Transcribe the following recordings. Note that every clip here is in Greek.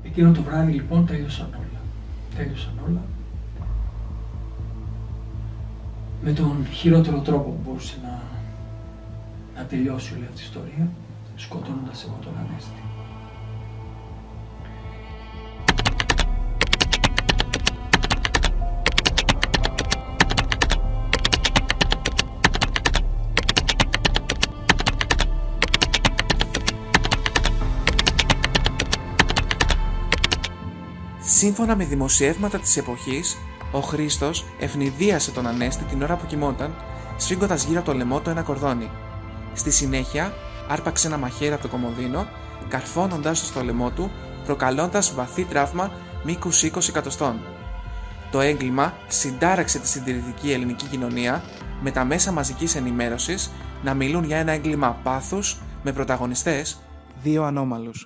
Εκείνο το βράδυ λοιπόν τέλειωσαν όλα. Με τον χειρότερο τρόπο που μπορούσε να τελειώσει όλη αυτή η ιστορία, σκοτώνοντας εγώ τον Ανέστη. Σύμφωνα με δημοσιεύματα της εποχής, ο Χρήστος ευνηδίασε τον Ανέστη την ώρα που κοιμόταν, σφίγγοντας γύρω από το λαιμό του ένα κορδόνι. Στη συνέχεια, άρπαξε ένα μαχαίρι από το κομοδίνο, καρφώνοντας το στο λαιμό του, προκαλώντας βαθύ τραύμα μήκους 20 εκατοστών. Το έγκλημα συντάραξε τη συντηρητική ελληνική κοινωνία, με τα μέσα μαζικής ενημέρωσης να μιλούν για ένα έγκλημα πάθους με πρωταγωνιστές δύο ανώμαλους.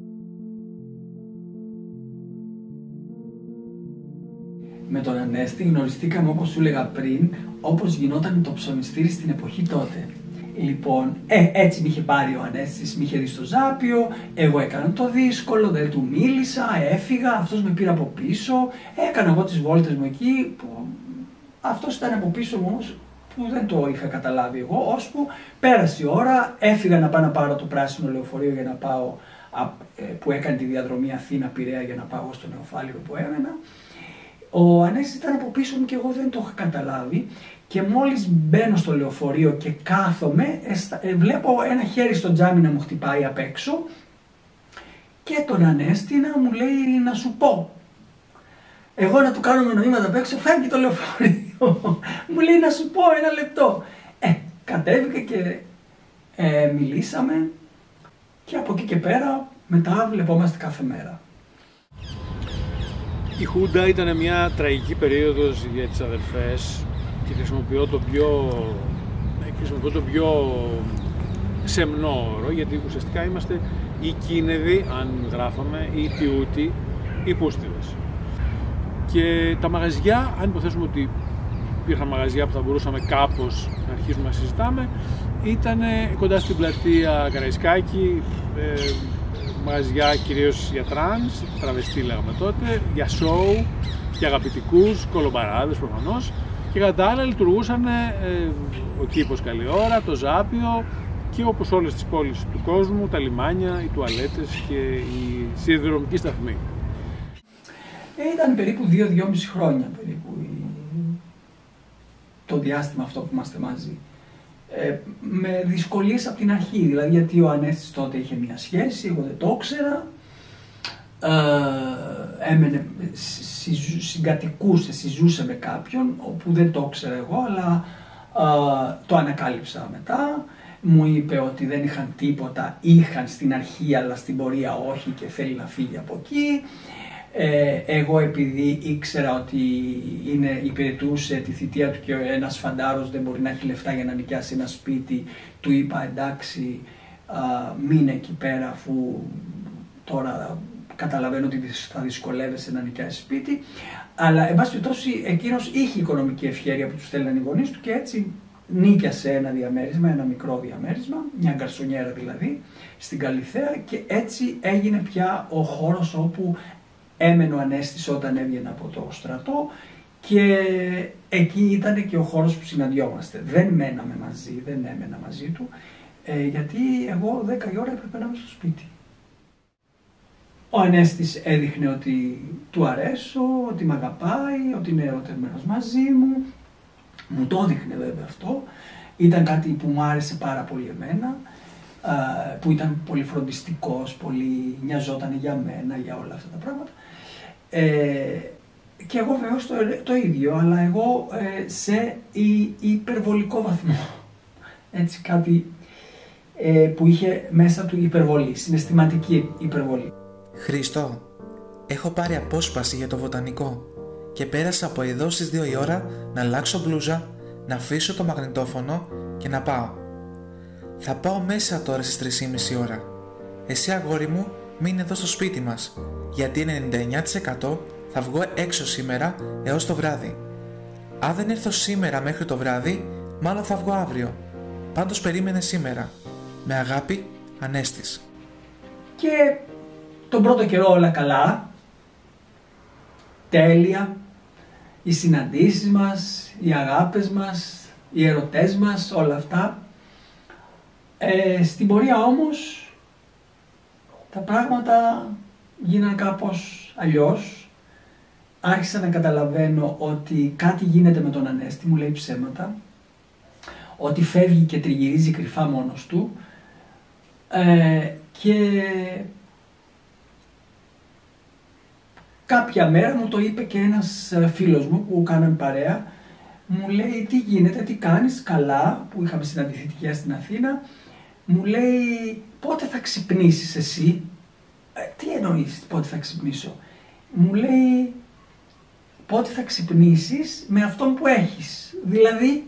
Με τον Ανέστη γνωριστήκαμε, όπως σου έλεγα πριν, όπως γινόταν το ψωνιστήρι στην εποχή τότε. Λοιπόν, έτσι με είχε πάρει ο Ανέστης, με είχε δει στο Ζάπιο, εγώ έκανα το δύσκολο, δεν του μίλησα, έφυγα, αυτός με πήρε από πίσω, έκανα εγώ τις βόλτες μου εκεί, που αυτός ήταν από πίσω μου όμως, που δεν το είχα καταλάβει εγώ, ώσπου πέρασε η ώρα, έφυγα να πάω να πάρω το πράσινο λεωφορείο για να πάω, που έκανε τη διαδρομή Αθήνα-Πειραιά για να πάω στο Νεοφάλιρο που έμενα. Ο Ανέστης ήταν από πίσω μου και εγώ δεν το είχα καταλάβει και μόλις μπαίνω στο λεωφορείο και κάθομαι, βλέπω ένα χέρι στο τζάμι να μου χτυπάει απ' έξω και τον Ανέστη να μου λέει να σου πω. Εγώ να του κάνω με νοήματα απ' έξω, φεύγει το λεωφορείο, μου λέει να σου πω ένα λεπτό. Κατέβηκα και μιλήσαμε και από εκεί και πέρα μετά βλεπόμαστε κάθε μέρα. Η Χούντα ήταν μια τραγική περίοδος για τις αδερφές και χρησιμοποιώ το πιο σεμνό όρο, γιατί ουσιαστικά είμαστε οι κίνεδοι, αν γράφαμε, οι τιούτοι, οι πούστιδες. Και τα μαγαζιά, αν υποθέσουμε ότι υπήρχαν μαγαζιά που θα μπορούσαμε κάπως να αρχίσουμε να συζητάμε, ήταν κοντά στην πλατεία Καραϊσκάκη, μαγαζιά κυρίως για τρανς, τραβεστή λέγαμε τότε, για σοου, για αγαπητικούς, κολομπαράδες προφανώς, και κατά τα άλλα λειτουργούσαν ο κήπος Καλή Ώρα, το Ζάπιο και όπως όλες τις πόλεις του κόσμου, τα λιμάνια, οι τουαλέτες και η σιδηροδρομική σταθμή. Ήταν περίπου 2-2,5 χρόνια περίπου το διάστημα αυτό που είμαστε μαζί. Με δυσκολίες από την αρχή, δηλαδή γιατί ο Ανέστης τότε είχε μια σχέση, εγώ δεν το ήξερα, συζούσε με κάποιον όπου δεν το ήξερα εγώ, αλλά το ανακάλυψα μετά, μου είπε ότι δεν είχαν τίποτα, είχαν στην αρχή αλλά στην πορεία όχι και θέλει να φύγει από εκεί. Εγώ επειδή ήξερα ότι υπηρετούσε τη θητεία του και ένας φαντάρος δεν μπορεί να έχει λεφτά για να νοικιάσει ένα σπίτι, του είπα εντάξει μείνε εκεί πέρα αφού τώρα καταλαβαίνω ότι θα δυσκολεύεσαι να νοικιάσει σπίτι. Αλλά εν πάση περιπτώσει εκείνος είχε οικονομική ευχέρεια που του στέλναν οι γονείς του και έτσι νίκιασε ένα διαμέρισμα, ένα μικρό διαμέρισμα, μια γκαρσονιέρα δηλαδή, στην Καλιθέα και έτσι έγινε πια ο χώρος όπου έμενε ο Ανέστης όταν έβγαινε από το στρατό και εκεί ήταν και ο χώρος που συναντιόμαστε. Δεν μέναμε μαζί, δεν έμενα μαζί του, γιατί εγώ 10 η ώρα έπρεπε να είμαι στο σπίτι. Ο Ανέστης έδειχνε ότι του αρέσω, ότι με αγαπάει, ότι είναι ερωτευμένος μαζί μου. Μου το έδειχνε βέβαια αυτό. Ήταν κάτι που μου άρεσε πάρα πολύ εμένα, που ήταν πολύ φροντιστικός, πολύ νοιαζόταν για μένα, για όλα αυτά τα πράγματα. Και εγώ βεβαίως το ίδιο, αλλά εγώ σε υπερβολικό βαθμό. Έτσι κάτι που είχε μέσα του υπερβολή, συναισθηματική υπερβολή. Χρήστο, έχω πάρει απόσπαση για το βοτανικό και πέρασα από εδώ στις 2 η ώρα να αλλάξω μπλούζα, να αφήσω το μαγνητόφωνο και να πάω. Θα πάω μέσα τώρα στις 3:30 ώρα. Εσύ αγόρι μου μείνε εδώ στο σπίτι μας, γιατί 99% θα βγω έξω σήμερα έως το βράδυ. Αν δεν έρθω σήμερα μέχρι το βράδυ, μάλλον θα βγω αύριο. Πάντως περίμενε σήμερα. Με αγάπη, Ανέστης. Και τον πρώτο καιρό όλα καλά, τέλεια, οι συναντήσεις μας, οι αγάπες μας, οι ερωτές μας, όλα αυτά. Στην πορεία όμως τα πράγματα γίνανε κάπως αλλιώς. Άρχισα να καταλαβαίνω ότι κάτι γίνεται με τον Ανέστη, μου λέει ψέματα, ότι φεύγει και τριγυρίζει κρυφά μόνος του, και κάποια μέρα μου το είπε και ένας φίλος μου που κάναμε παρέα, μου λέει τι γίνεται, τι κάνεις, καλά, που είχαμε συναντηθεί τυχαία στην Αθήνα, μου λέει πότε θα ξυπνήσεις εσύ, τι εννοείς πότε θα ξυπνήσω, μου λέει πότε θα ξυπνήσεις με αυτόν που έχεις, δηλαδή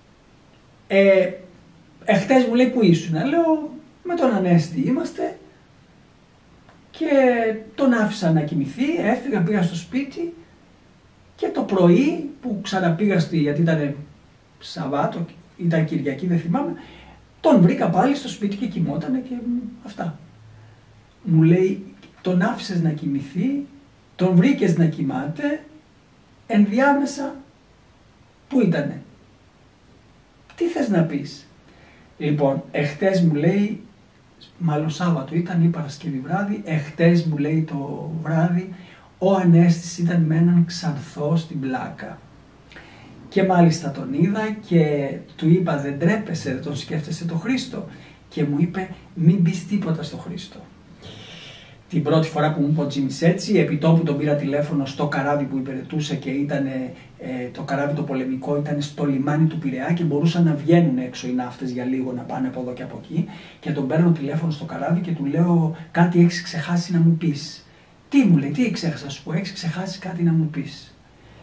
εχθές μου λέει που ήσουν, λέω με τον Ανέστη είμαστε και τον άφησα να κοιμηθεί, έφυγα, πήγα στο σπίτι και το πρωί που ξαναπήγα γιατί ήταν Σαββάτο, ήταν Κυριακή, δεν θυμάμαι, τον βρήκα πάλι στο σπίτι και κοιμότανε και αυτά. Μου λέει τον άφησες να κοιμηθεί, τον βρήκες να κοιμάται, ενδιάμεσα πού ήτανε, τι θες να πεις. Λοιπόν, εχθές μου λέει, μάλλον Σάββατο ήταν ή Παρασκευή βράδυ, εχθές μου λέει το βράδυ, ο Ανέστης ήταν με έναν ξανθό στην πλάκα. Και μάλιστα τον είδα και του είπα δεν τρέπεσαι, δεν τον σκέφτεσαι το Χρήστο. Και μου είπε μην πεις τίποτα στο Χρήστο. Την πρώτη φορά που μου είπε ο Τζίμις έτσι, επί τόπου τον πήρα τηλέφωνο στο καράβι που υπηρετούσε και ήταν το καράβι το πολεμικό, ήταν στο λιμάνι του Πειραιά και μπορούσαν να βγαίνουν έξω οι ναύτες για λίγο, να πάνε από εδώ και από εκεί. Και τον παίρνω τηλέφωνο στο καράβι και του λέω κάτι έχεις ξεχάσει να μου πεις. Τι μου λέει, τι ξέχασα σου πω, έχεις ξεχάσει κάτι να μου πεις.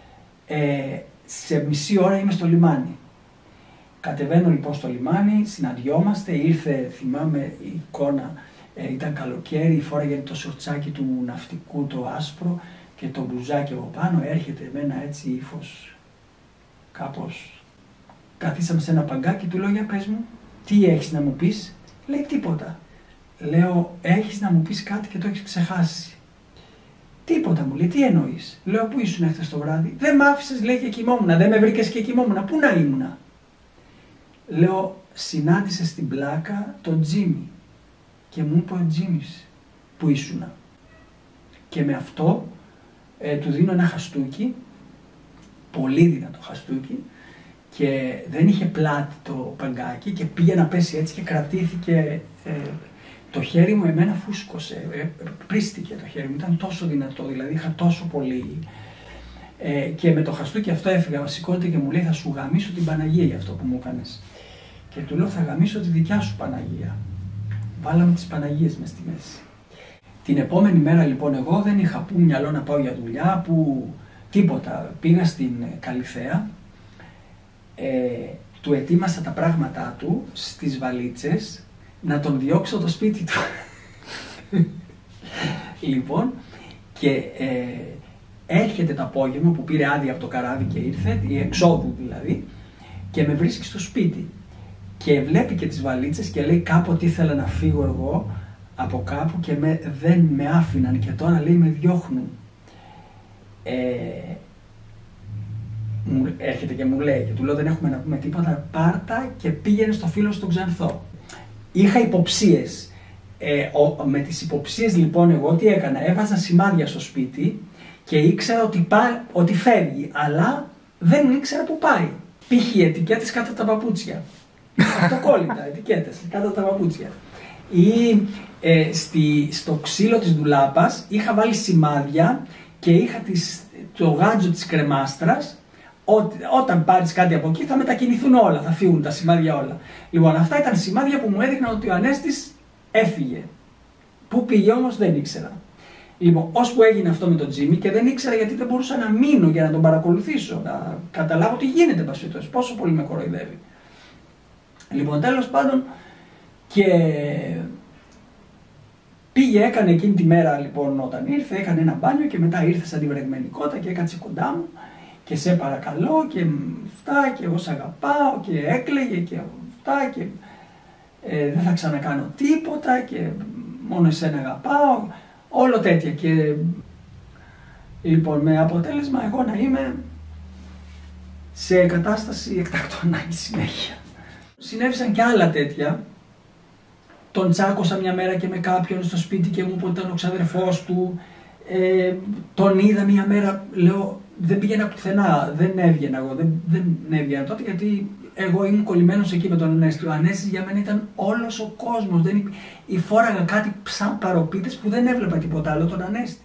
Σε μισή ώρα είμαι στο λιμάνι. Κατεβαίνω λοιπόν στο λιμάνι, συναντιόμαστε, ήρθε, θυμάμαι η εικόνα, ήταν καλοκαίρι, φόραγε το σορτσάκι του ναυτικού το άσπρο και το μπλουζάκι από πάνω, έρχεται με ένα έτσι ύφος, κάπως, καθίσαμε σε ένα παγκάκι, του λέω για πες μου, τι έχεις να μου πεις, λέει τίποτα. Λέω έχεις να μου πεις κάτι και το έχεις ξεχάσει. Τίποτα μου λέει, τι εννοείς. Λέω πού ήσουν χθες το βράδυ. Δεν μ' άφησες λέει και κοιμόμουνα, δεν με βρήκες και κοιμόμουνα, πού να ήμουνα. Λέω συνάντησε στην πλάκα τον Τζίμι και μου είπε ο Τζίμις που ήσουνα. Και με αυτό του δίνω ένα χαστούκι, πολύ δυνατό χαστούκι και δεν είχε πλάτη το παγκάκι και πήγε να πέσει έτσι και κρατήθηκε. Το χέρι μου εμένα φούσκωσε, πρίστηκε το χέρι μου, ήταν τόσο δυνατό, δηλαδή είχα τόσο πολύ. Και με το χαστούκι αυτό έφυγα, σηκώνεται και μου λέει θα σου γαμίσω την Παναγία για αυτό που μου έκανες. Και του λέω θα γαμίσω τη δικιά σου Παναγία. Βάλαμε τις Παναγίες μες στη μέση. Την επόμενη μέρα λοιπόν εγώ δεν είχα που μυαλό να πάω για δουλειά, που τίποτα. Πήγα στην Καλυθέα, του ετοίμασα τα πράγματά του στις βαλίτσες, να τον διώξω το σπίτι του. Λοιπόν, και έρχεται το απόγευμα που πήρε άδεια από το καράβι και ήρθε, η εξόδου δηλαδή, και με βρίσκει στο σπίτι. Και βλέπει και τις βαλίτσες και λέει κάποτε ήθελα να φύγω εγώ από κάπου και δεν με άφηναν και τώρα λέει με διώχνουν. Έρχεται και μου λέει και του λέω δεν έχουμε να πούμε τίποτα, πάρτα και πήγαινε στο φίλο στον Ξανθό. Είχα υποψίες. Με τις υποψίες λοιπόν εγώ τι έκανα, έβαζα σημάδια στο σπίτι και ήξερα ότι φεύγει, αλλά δεν ήξερα που πάει. Π.χ. ετικέτες κάτω τα παπούτσια. Αυτοκόλλητα ετικέτες κάτω τα παπούτσια. Ή στο ξύλο της ντουλάπας είχα βάλει σημάδια και είχα το γάντζο της κρεμάστρας. Όταν πάρεις κάτι από εκεί θα μετακινηθούν όλα, θα φύγουν τα σημάδια όλα. Λοιπόν, αυτά ήταν σημάδια που μου έδειχναν ότι ο Ανέστης έφυγε. Πού πήγε όμως δεν ήξερα. Λοιπόν, ώσπου έγινε αυτό με τον Τζίμι και δεν ήξερα γιατί δεν μπορούσα να μείνω για να τον παρακολουθήσω, να καταλάβω τι γίνεται πασφίτως, πόσο πολύ με κοροϊδεύει. Λοιπόν, τέλος πάντων, και πήγε, έκανε εκείνη τη μέρα λοιπόν όταν ήρθε, έκανε ένα μπάνιο και μετά ήρθε σαν τη βρεγμένη κότα και έκατσε κοντά μου και σε παρακαλώ και αυτά και εγώ σ' αγαπάω και έκλαιγε και αυτά και δεν θα ξανακάνω τίποτα και μόνο εσένα αγαπάω. όλο τέτοια. Και λοιπόν, με αποτέλεσμα εγώ να είμαι σε κατάσταση εκτάκτου ανάγκη συνέχεια. Συνέβησαν και άλλα τέτοια. Τον τσάκωσα μια μέρα και με κάποιον στο σπίτι και μου είπε ότι ήταν ο ξαδερφός του. Τον είδα μια μέρα, λέω, δεν πήγαινα πουθενά, δεν έβγαινα εγώ, δεν έβγαινα τότε, γιατί εγώ ήμουν κολλημένος εκεί με τον Ανέστη. Ο Ανέστης για μένα ήταν όλος ο κόσμος. Φόραγα κάτι σαν παροπίτες που δεν έβλεπα τίποτα άλλο, τον Ανέστη.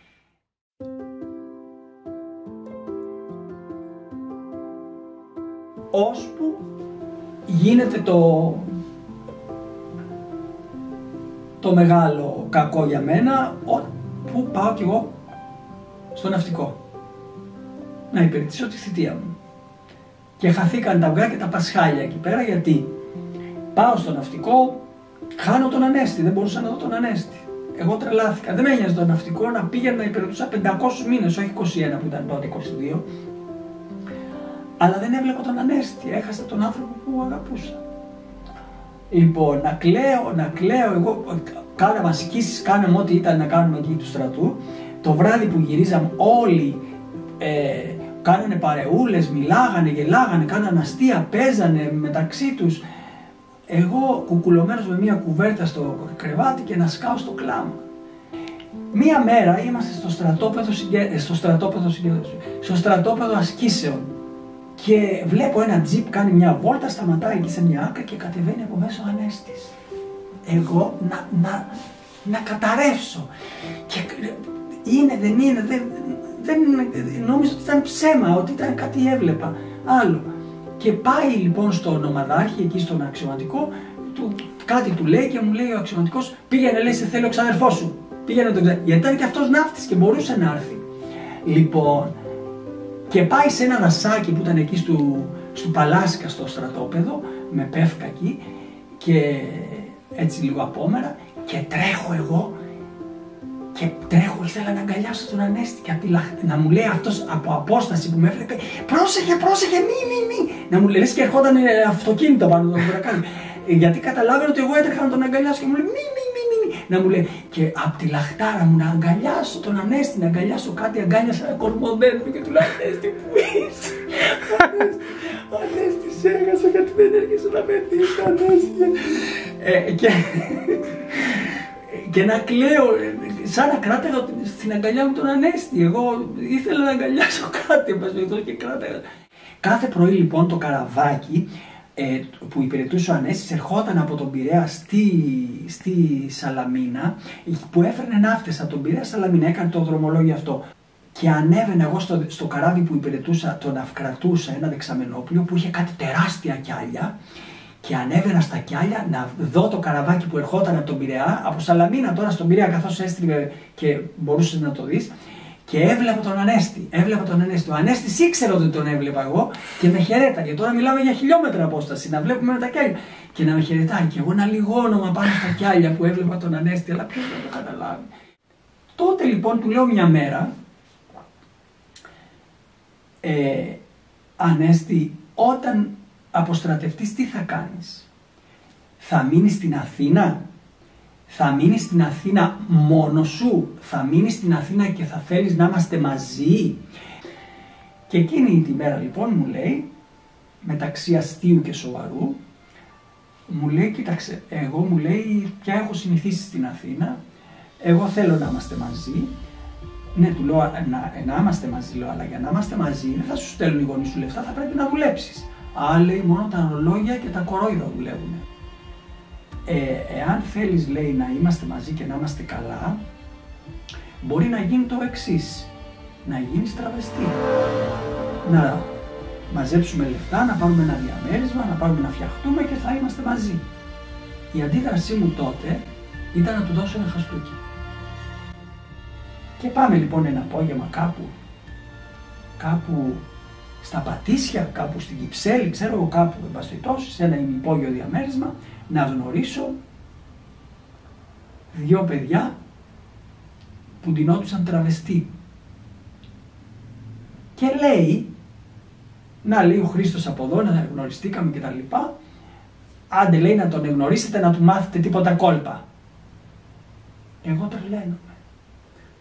Ώσπου γίνεται το μεγάλο κακό για μένα, που πάω κι εγώ στο ναυτικό να υπηρετήσω τη θητεία μου. Και χαθήκαν τα αυγά και τα πασχάλια εκεί πέρα, γιατί πάω στο ναυτικό, χάνω τον Ανέστη, δεν μπορούσα να δω τον Ανέστη. Εγώ τρελάθηκα, δεν με ένοιαζε το ναυτικό, να πήγαινα να υπηρετούσα 500 μήνες, όχι 21 που ήταν τότε, 22. Αλλά δεν έβλεπα τον Ανέστη, έχασα τον άνθρωπο που αγαπούσα. Λοιπόν, να κλαίω, εγώ κάναμε ασκήσεις, κάναμε ό,τι ήταν να κάνουμε εκεί του στρατού. Το βράδυ που γυρίζαμε όλοι κάνανε παρεούλες, μιλάγανε, γελάγανε, κάνανε αστεία, παίζανε μεταξύ τους. Εγώ κουκουλωμένος με μια κουβέρτα στο κρεβάτι και να σκάω στο κλάμα. Μία μέρα είμαστε στο στρατόπεδο ασκήσεων και βλέπω ένα τζιπ κάνει μια βόλτα, σταματάει εκεί σε μια άκρη και κατεβαίνει από μέσα ο Ανέστης. Εγώ να καταρρεύσω. Και είναι, δεν είναι, δεν νόμιζα ότι ήταν ψέμα, ότι ήταν κάτι έβλεπα άλλο. Και πάει λοιπόν στον ομαδάρχη, εκεί στον αξιωματικό, κάτι του λέει και μου λέει ο αξιωματικός, πήγαινε, λέει, σε θέλει ο ξαδερφός σου. Πήγαινε γιατί ήταν και αυτός ναύτης και μπορούσε να έρθει. Λοιπόν, και πάει σε ένα δασάκι που ήταν εκεί στο Παλάσκα, στο στρατόπεδο, με πεύκα εκεί και έτσι λίγο απόμερα, και τρέχω εγώ και ήθελα να αγκαλιάσω τον Ανέστη και να μου λέει αυτός από απόσταση που με έβλεπε, πρόσεχε, μη, να μου λέει, και ερχόταν αυτοκίνητο πάνω το βρακάλι. Γιατί καταλάβαινε ότι εγώ έτρεχα να τον αγκαλιάσω και μου λέει μη, να μου λέει, και απ' τη λαχτάρα μου να αγκαλιάσω τον Ανέστη, να αγκαλιάσω κάτι, αγκάλιασα ένα κορμωμένο και του λέω, Ανέστη, πού είσαι? Ανέστη, σε έχασα γιατί δεν έρχεσαι να με δεις, Ανέστη. Και να κλαίω, σαν να κράταγα στην αγκαλιά μου τον Ανέστη. Εγώ ήθελα να αγκαλιάσω κάτι, και κράταγα. Κάθε πρωί λοιπόν το καραβάκι που υπηρετούσε ο Ανέστης ερχόταν από τον Πειραιά στη Σαλαμίνα, που έφερνε ναύτες από τον Πειραιά Σαλαμίνα, έκανε το δρομολόγιο αυτό. Και ανέβαινα εγώ στο καράβι που υπηρετούσα, το ναυκρατούσα, ένα δεξαμενόπλιο που είχε κάτι τεράστια κιάλια, και ανέβαινα στα κιάλια να δω το καραβάκι που ερχόταν από τον Πειραιά, από Σαλαμίνα τώρα στον Πειραιά, καθώς έστριβε και μπορούσες να το δεις. Και έβλεπα τον Ανέστη. Ο Ανέστης ήξερε ότι τον έβλεπα εγώ και με χαιρέταγε. Τώρα μιλάμε για χιλιόμετρα απόσταση, να βλέπουμε με τα κιάλια. Και να με χαιρετάει. Και εγώ να λιγώνομαι πάνω στα κιάλια που έβλεπα τον Ανέστη, αλλά ποιος δεν το καταλάβει. Τότε λοιπόν του λέω μια μέρα, Ανέστη, όταν αποστρατευτείς τι θα κάνεις? Θα μείνεις στην Αθήνα? Θα μείνεις στην Αθήνα μόνος σου? Θα μείνεις στην Αθήνα και θα θέλεις να είμαστε μαζί? Και εκείνη τη μέρα λοιπόν μου λέει, μεταξύ αστείου και σοβαρού, μου λέει, κοίταξε, εγώ, μου λέει, πια έχω συνηθίσει στην Αθήνα, εγώ θέλω να είμαστε μαζί. Ναι, του λέω, να είμαστε μαζί, λέω, αλλά για να είμαστε μαζί δεν θα σου στέλνουν οι γονείς σου λεφτά, θα πρέπει να δουλέψεις. Λέει, μόνο τα ρολόγια και τα κορόιδα δουλεύουν. Εάν θέλεις, λέει, να είμαστε μαζί και να είμαστε καλά, μπορεί να γίνει το εξής, να γίνεις τραβεστή. Να μαζέψουμε λεφτά, να πάρουμε ένα διαμέρισμα, να πάρουμε να φτιαχτούμε και θα είμαστε μαζί. Η αντίδρασή μου τότε ήταν να του δώσω ένα χαστούκι. Και πάμε λοιπόν ένα απόγευμα κάπου στα Πατήσια, κάπου στην Κυψέλη, ξέρω εγώ, κάπου εμπαστοιτώσει, σε ένα ημιπόγειο διαμέρισμα, να γνωρίσω δύο παιδιά που ντυνόντουσαν τραβεστή. Και λέει, να, λέει, ο Χρήστος από εδώ, να γνωριστήκαμε και τα λοιπά, άντε, λέει, να τον εγνωρίσετε, να του μάθετε τίποτα κόλπα. Εγώ τρελαίνομαι.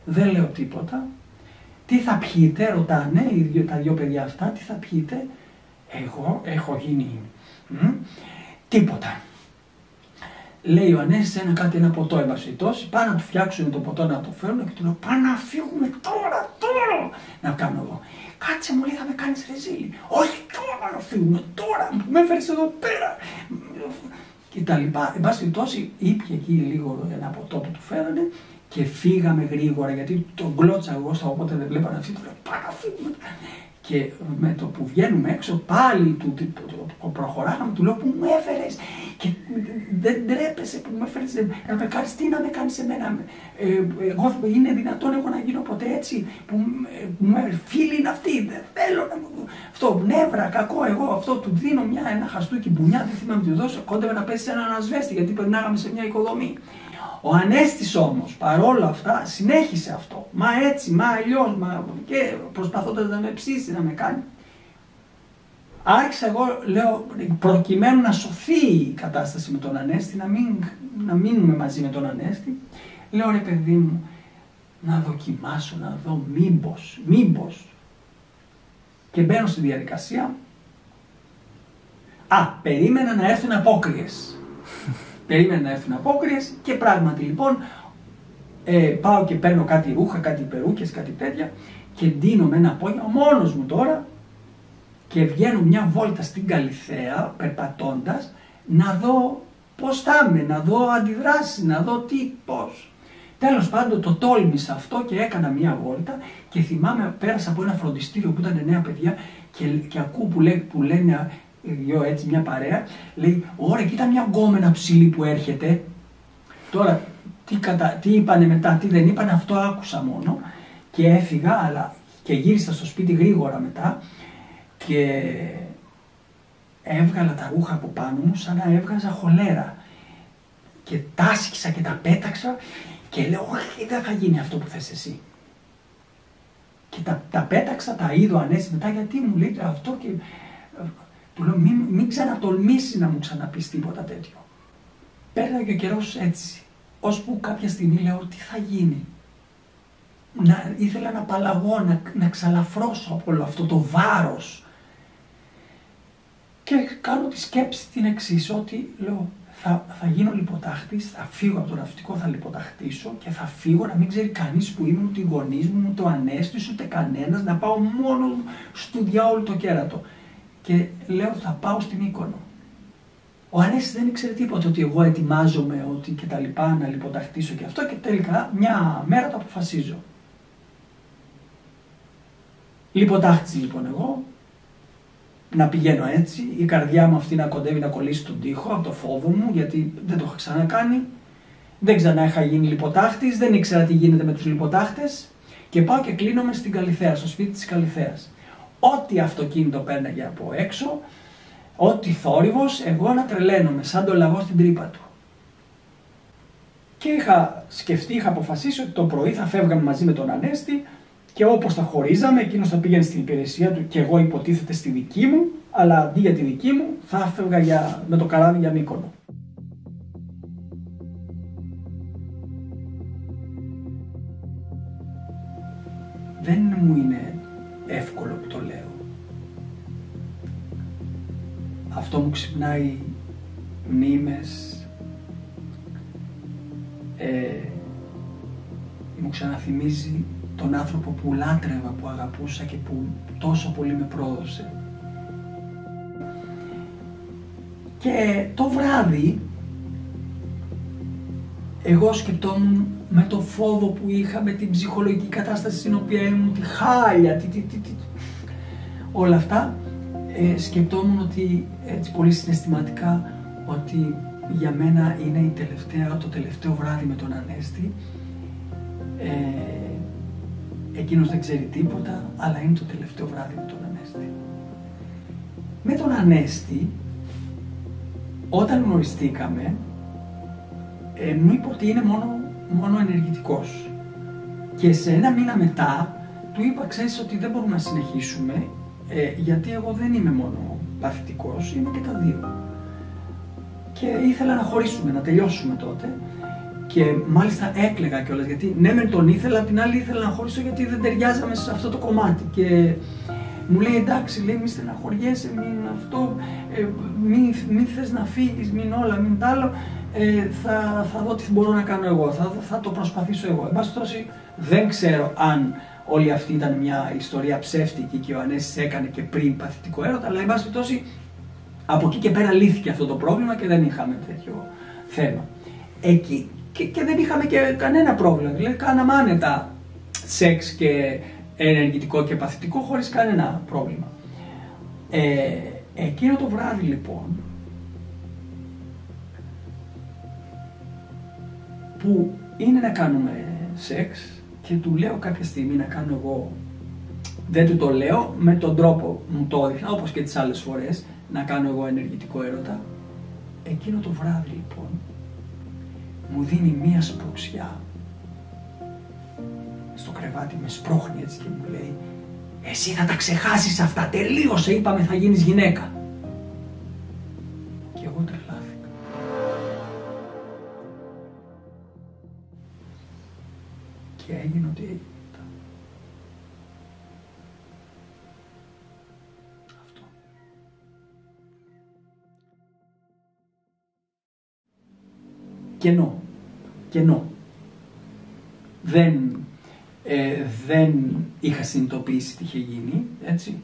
δεν λέω τίποτα. Τι θα πιείτε, ρωτάνε τα δύο παιδιά αυτά, τι θα πιείτε. Εγώ έχω γίνει τίποτα. Λέει ο Ανέστης ένα ποτό, εν πάση περιπτώσει, πάνε να του φτιάξουν το ποτό να το φέρουν και του λέω πάμε να φύγουμε τώρα, να κάνω εγώ. Κάτσε μου, λέει, θα με κάνεις ρεζίλι. Όχι τώρα να φύγουμε, τώρα που με έφερες εδώ πέρα. Και τα λοιπά. Εν πάση περιπτώσει, ήπια εκεί λίγο ένα ποτό που του φέρανε και φύγαμε γρήγορα γιατί τον κλώτσα εγώ στα όποτε δεν βλέπανε αυτή, του λέω πάμε να φύγουμε. Και με το που βγαίνουμε έξω πάλι προχωράγαμε, του λέω που μου έφερες και δεν τρέπεσαι που μου έφερες να με κάνεις, τι να με κάνεις εμένα, εγώ είναι δυνατόν εγώ να γίνω ποτέ έτσι, που μου έφερες, φίλοι είναι αυτοί, δεν θέλω να μου, αυτό νεύρα, κακό εγώ, αυτό του δίνω ένα χαστούκι μπουνιά, δεν θυμάμαι τι του δώσω, κόντευε να πέσει σε έναν ασβέστη γιατί περνάγαμε σε μια οικοδομή. Ο Ανέστης όμως, παρόλα αυτά, συνέχισε αυτό. Μα έτσι, μα αλλιώς, και προσπαθώντας να με ψήσει, να με κάνει. Άρχισα εγώ, λέω, προκειμένου να σωθεί η κατάσταση με τον Ανέστη, να μείνουμε μαζί με τον Ανέστη, λέω ρε παιδί μου, να δοκιμάσω, να δω μήπως. Και μπαίνω στη διαδικασία. Περίμενα να έρθουν απόκριες. Περίμενα να έρθουν απόκριες και πράγματι λοιπόν πάω και παίρνω κάτι ρούχα, κάτι περούκες, κάτι τέτοια και ντύνομαι ένα απόγευμα μόνος μου τώρα και βγαίνω μια βόλτα στην Καλιθέα περπατώντας να δω πώς θα είμαι, να δω αντιδράσεις, να δω πώς. Τέλος πάντων το τόλμησα αυτό και έκανα μια βόλτα και θυμάμαι πέρασα από ένα φροντιστήριο που ήταν νέα παιδιά και ακούω που λένε έτσι μια παρέα, λέει ωραία κοίτα μια γκόμενα ψηλή που έρχεται. Τώρα τι είπανε μετά, τι δεν είπανε, αυτό άκουσα μόνο και έφυγα αλλά και γύρισα στο σπίτι γρήγορα μετά και έβγαλα τα ρούχα από πάνω μου σαν να έβγαζα χολέρα και τα άσκησα και τα πέταξα και λέω όχι δεν θα γίνει αυτό που θες εσύ. Και τα πέταξα, τα είδω Ανέστη μετά γιατί μου λέει αυτό και του λέω μην ξανατολμήσει να μου ξαναπείς τίποτα τέτοιο. Πέρασε ο καιρός έτσι, ώσπου κάποια στιγμή λέω τι θα γίνει. Ήθελα να απαλλαγώ, να ξαλαφρώσω από όλο αυτό το βάρος. Και κάνω τη σκέψη την εξής, ότι λέω θα γίνω λιποτάχτης, θα φύγω από το ναυτικό, θα λιποταχτήσω και θα φύγω να μην ξέρει κανείς που είμαι, ούτε οι γονείς μου, ούτε ο Ανέστης, ούτε κανένας, να πάω μόνο στο διάολο το κέρατο. Και λέω θα πάω στην Μύκονο. Ο Ανέστης δεν ήξερε τίποτα ότι εγώ ετοιμάζομαι ότι και τα λοιπά να λιποταχτήσω και αυτό και τελικά μια μέρα το αποφασίζω. Λιποτάχτηση λοιπόν εγώ, να πηγαίνω έτσι, η καρδιά μου αυτή να κοντεύει να κολλήσει τον τοίχο από το φόβο μου γιατί δεν το είχα ξανακάνει. Δεν ξανά είχα γίνει λιποτάχτης, δεν ήξερα τι γίνεται με τους λιποτάχτες και πάω και κλείνομαι στην Καλιθέα, στο σπίτι της Καλιθέας. Ό,τι αυτοκίνητο πέρναγε από έξω, ό,τι θόρυβος, εγώ να τρελαίνομαι σαν το λαγό στην τρύπα του. Και είχα σκεφτεί, είχα αποφασίσει ότι το πρωί θα φεύγαμε μαζί με τον Ανέστη και όπως θα χωρίζαμε, εκείνος θα πήγαινε στην υπηρεσία του και εγώ υποτίθεται στη δική μου, αλλά αντί για τη δική μου θα έφευγα με το καράβι για Μύκονο. Δεν μου είναι εύκολο που το λέω. Αυτό μου ξυπνάει μνήμες, μου ξαναθυμίζει τον άνθρωπο που λάτρευα, που αγαπούσα και που τόσο πολύ με πρόδωσε. Και το βράδυ εγώ σκεπτόμουν με το φόβο που είχα, με την ψυχολογική κατάσταση στην οποία ήμουν, τη χάλια, όλα αυτά, σκεπτόμουν ότι έτσι πολύ συναισθηματικά ότι για μένα είναι το τελευταίο βράδυ με τον Ανέστη. Εκείνος δεν ξέρει τίποτα, αλλά είναι το τελευταίο βράδυ με τον Ανέστη. Με τον Ανέστη, όταν γνωριστήκαμε, μου είπε ότι είναι μόνο ενεργητικός. Και σε ένα μήνα μετά, του είπα, ξέρεις ότι δεν μπορούμε να συνεχίσουμε, γιατί εγώ δεν είμαι μόνο παθητικός, είμαι και τα δύο. Και ήθελα να χωρίσουμε, να τελειώσουμε τότε. Και μάλιστα έκλαιγα κιόλας, γιατί ναι μεν τον ήθελα, απ' την άλλη ήθελα να χωρίσω γιατί δεν ταιριάζαμε σε αυτό το κομμάτι. Και μου λέει εντάξει, λέει, μη στεναχωριέσαι, μην αυτό, μην θες να φύγεις, μην όλα, μην τ' άλλο, θα δω τι μπορώ να κάνω εγώ, θα το προσπαθήσω εγώ. Εν πάση περιπτώσει, δεν ξέρω αν όλη αυτή ήταν μια ιστορία ψεύτικη και ο Ανέστης έκανε και πριν παθητικό έρωτα, αλλά εν πάση περιπτώσει από εκεί και πέρα λύθηκε αυτό το πρόβλημα και δεν είχαμε τέτοιο θέμα. Εκεί. Και δεν είχαμε και κανένα πρόβλημα, δηλαδή κάναμε άνετα σεξ και ενεργητικό και παθητικό χωρίς κανένα πρόβλημα. Εκείνο το βράδυ λοιπόν, που είναι να κάνουμε σεξ και του λέω κάποια στιγμή να κάνω εγώ, δεν του το λέω, με τον τρόπο μου το έδειχνα, όπως και τις άλλες φορές, να κάνω εγώ ενεργητικό έρωτα. Εκείνο το βράδυ λοιπόν μου δίνει μία σπρωξιά στο κρεβάτι, με σπρώχνει έτσι και μου λέει «Εσύ θα τα ξεχάσεις αυτά, τελείωσε, είπαμε θα γίνεις γυναίκα». Και εγώ τρελάθηκα. Και έγινε ότι έγινε. Αυτό. Κενό. Δεν είχα συνειδητοποιήσει τι είχε γίνει, έτσι.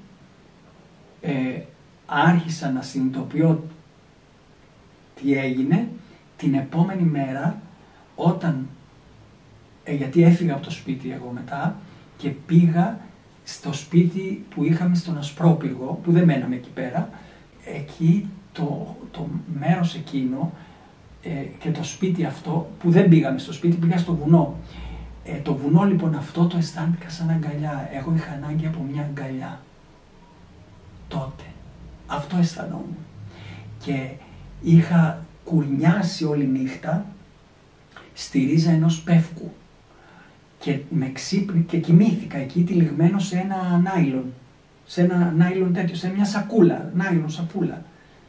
Άρχισα να συνειδητοποιώ τι έγινε την επόμενη μέρα, όταν, γιατί έφυγα από το σπίτι εγώ μετά και πήγα στο σπίτι που είχαμε στον Ασπρόπυργο, που δεν μέναμε εκεί πέρα. Εκεί το μέρος εκείνο και το σπίτι αυτό, που δεν πήγαμε στο σπίτι, πήγα στο βουνό. Το βουνό λοιπόν αυτό το αισθάνθηκα σαν αγκαλιά. Εγώ είχα ανάγκη από μια αγκαλιά. Τότε. Αυτό αισθανόμουν. Και είχα κουρνιάσει όλη νύχτα στη ρίζα ενός πεύκου. Και και κοιμήθηκα εκεί τυλιγμένο σε ένα νάιλον. Σε ένα νάιλον τέτοιο, σε μια σακούλα, νάιλον σακούλα.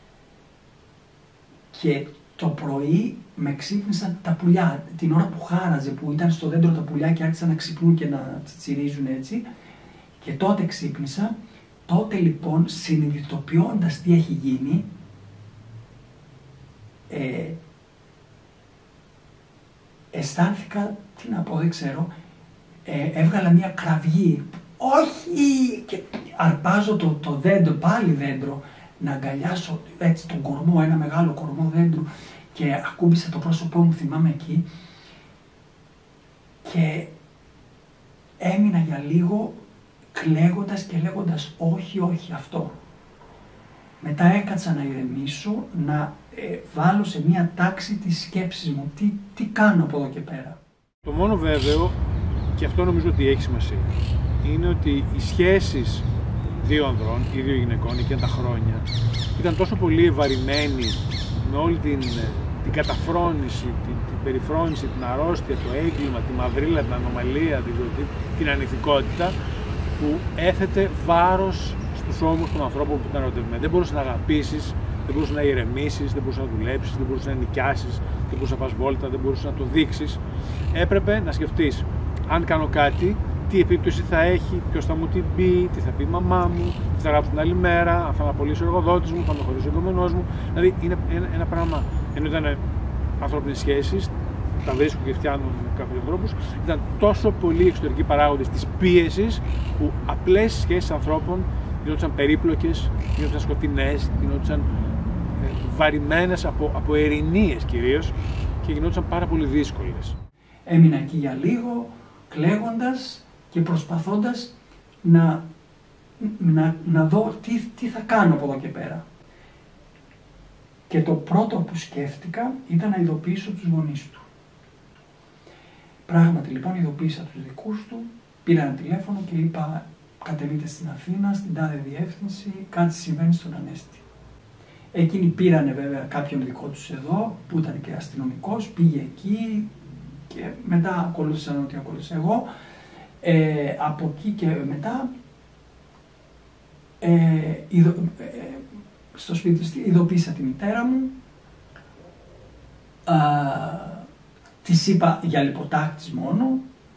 Και το πρωί με ξύπνησαν τα πουλιά, την ώρα που χάραζε, που ήταν στο δέντρο τα πουλιά και άρχισαν να ξυπνούν και να τσιρίζουν έτσι. Και τότε ξύπνησα. Τότε λοιπόν, συνειδητοποιώντας τι έχει γίνει, αισθάνθηκα, τι να πω, δεν ξέρω, έβγαλα μια κραυγή. Όχι! Και αρπάζω το δέντρο, πάλι δέντρο, να αγκαλιάσω έτσι τον κορμό, ένα μεγάλο κορμό δέντρου, και ακούμπησα το πρόσωπό μου, θυμάμαι εκεί, και έμεινα για λίγο κλαίγοντας και λέγοντας όχι, όχι αυτό. Μετά έκατσα να ηρεμήσω, να βάλω σε μια τάξη τη σκέψη μου, τι κάνω από εδώ και πέρα. Το μόνο βέβαιο, και αυτό νομίζω ότι έχει σημασία, είναι ότι οι σχέσεις δύο ανδρών ή δύο γυναικών εκείνα τα χρόνια ήταν τόσο πολύ ευαρημένοι με όλη την καταφρόνηση, την περιφρόνηση, την αρρώστια, το έγκλημα, τη μαυρίλα, την ανομαλία, την ανηθικότητα, που έθετε βάρος στους ώμους των ανθρώπων που ήταν ερωτευμένοι. Δεν μπορούσες να αγαπήσεις, δεν μπορούσες να ηρεμήσεις, δεν μπορούσες να δουλέψεις, δεν μπορούσες να νοικιάσεις, δεν μπορούσες να πας βόλτα, δεν μπορούσες να το δείξεις. Έπρεπε να σκεφτείς, αν κάνω κάτι, τι επίπτωση θα έχει, ποιος θα μου την πει, τι θα πει η μαμά μου, τι θα γράψω την άλλη μέρα, αν θα με απολύσει ο εργοδότης μου, θα με χωρίσει ο εγκομενός μου. Δηλαδή είναι ένα πράγμα, ενώ ήταν ανθρώπινες σχέσεις, τα βρίσκουν και φτιάχνουν με κάποιους ανθρώπους, ήταν τόσο πολλοί εξωτερικοί παράγοντες της πίεσης, που απλές σχέσεις ανθρώπων γινόντουσαν περίπλοκες, γινόντουσαν σκοτεινές, γινόντουσαν βαρημένες από ερηνίες κυρίως, και γινόντουσαν πάρα πολύ δύσκολες. Έμεινα εκεί για λίγο, κλαίγοντας και προσπαθώντας να δω τι θα κάνω από εδώ και πέρα. Και το πρώτο που σκέφτηκα ήταν να ειδοποιήσω τους γονείς του. Πράγματι λοιπόν ειδοποίησα τους δικούς του, πήρα ένα τηλέφωνο και είπα κατεβείτε στην Αθήνα, στην τάδε διεύθυνση, κάτι συμβαίνει στον Ανέστη. Εκείνοι πήρανε βέβαια κάποιον δικό τους εδώ, που ήταν και αστυνομικός, πήγε εκεί και μετά ακολούθησαν ό,τι ακολούθησα εγώ. Από εκεί και μετά στο σπίτι ειδοποίησα τη μητέρα μου, Της είπα για λιποτάκτης μόνο,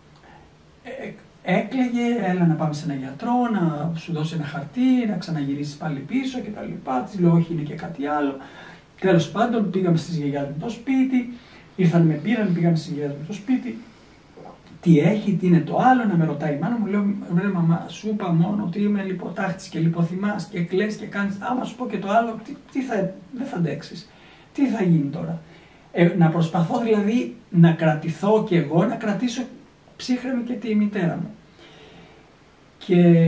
έκλαιγε, έλα να πάμε σε έναν γιατρό, να σου δώσει ένα χαρτί, να ξαναγυρίσεις πάλι πίσω κτλ. Της λέω όχι, είναι και κάτι άλλο. Τέλος πάντων, πήγαμε στις γιαγιάδες μου το σπίτι, ήρθαν με πήραν, πήγαμε στις γιαγιάδες μου το σπίτι. Τι έχει, τι είναι το άλλο, να με ρωτάει η μάνα μου, λέω ρε μαμά, σου είπα μόνο ότι είμαι λιποτάχτης και λιποθυμάς και κλαις και κάνεις, άμα σου πω και το άλλο, δεν θα αντέξεις. Τι θα γίνει τώρα. Να προσπαθώ δηλαδή να κρατηθώ κι εγώ, να κρατήσω ψύχρεμη και τη μητέρα μου. Και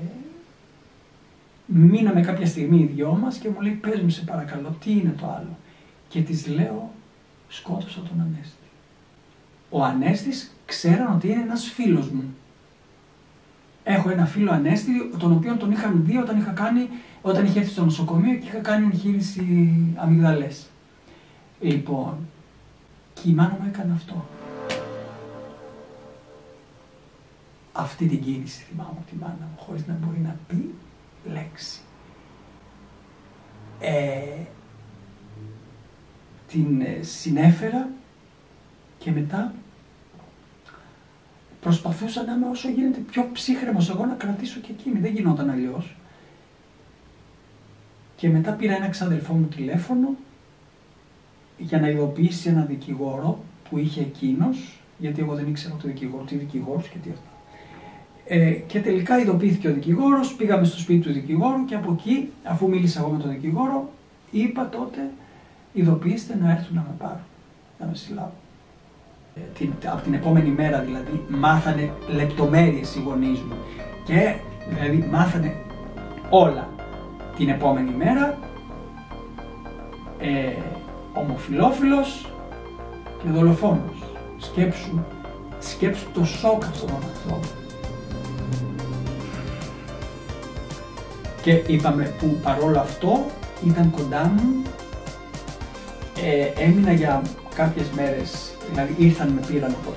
μείναμε κάποια στιγμή οι δυο μας και μου λέει πες μου σε παρακαλώ τι είναι το άλλο. Και της λέω σκότωσα τον Ανέστη. Ο Ανέστης ξέραν ότι είναι ένας φίλος μου. Έχω ένα φίλο Ανέστη, τον οποίο τον είχαμε δει όταν είχε έρθει στο νοσοκομείο και είχα κάνει εγχείρηση αμυγδαλές. Λοιπόν, και η μάνα μου έκανε αυτό. Αυτή την κίνηση θυμάμαι από τη μάνα μου, χωρίς να μπορεί να πει λέξη. Την συνέφερα και μετά προσπαθούσα να είμαι όσο γίνεται πιο ψύχρεμος εγώ να κρατήσω και εκείνη, δεν γινόταν αλλιώς. Και μετά πήρα ένα ξαδελφό μου τηλέφωνο για να ειδοποιήσει έναν δικηγόρο που είχε εκείνος, γιατί εγώ δεν ήξερα το δικηγόρο, τι δικηγόρος και τι αυτά. Και τελικά ειδοποιήθηκε ο δικηγόρος, πήγαμε στο σπίτι του δικηγόρου και από εκεί, αφού μίλησα εγώ με τον δικηγόρο, είπα τότε ειδοποιήστε να έρθουν να με πάρουν, να με συλλάβουν. Από την επόμενη μέρα δηλαδή μάθανε λεπτομέρειες οι γονείς μου και δηλαδή μάθανε όλα. Την επόμενη μέρα ομοφυλόφιλος και δολοφόνος. Σκέψου το σοκ αυτών των ανθρώπων. Και είπαμε που παρόλο αυτό ήταν κοντά μου, έμεινα για κάποιες μέρες, δηλαδή ήρθαν με πήραν από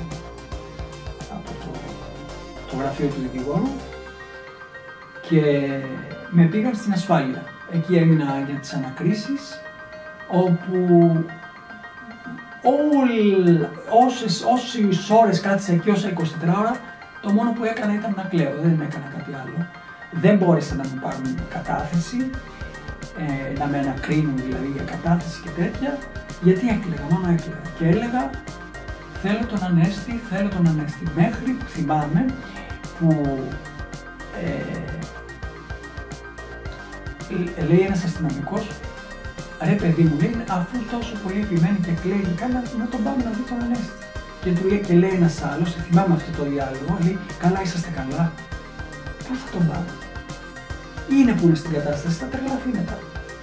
το γραφείο του δικηγόρου και με πήγαν στην ασφάλεια. Εκεί έμεινα για τις ανακρίσεις, όπου όσες ώρες κάθισα εκεί, όσα 24 ώρα, το μόνο που έκανα ήταν να κλαίω, δεν έκανα κάτι άλλο. Δεν μπόρεσαν να μου πάρουν κατάθεση, να με ανακρίνουν δηλαδή για κατάθεση και τέτοια, γιατί έκλαιγα, μόνο έκλαιγα. Και έλεγα, θέλω τον Ανέστη, θέλω τον Ανέστη. Μέχρι που θυμάμαι που λέει ένας αστυνομικός, ρε παιδί μου, λέει, αφού τόσο πολύ επιμένει και κλαίει και κάνει, να τον πάμε να δει τον Ανέστη. Και του λέει, και λέει ένας άλλος, θυμάμαι αυτό το διάλογο, λέει, καλά είσαστε καλά. Πού θα τον πάμε. Είναι που είναι στην κατάσταση, θα τρελαθεί μετά.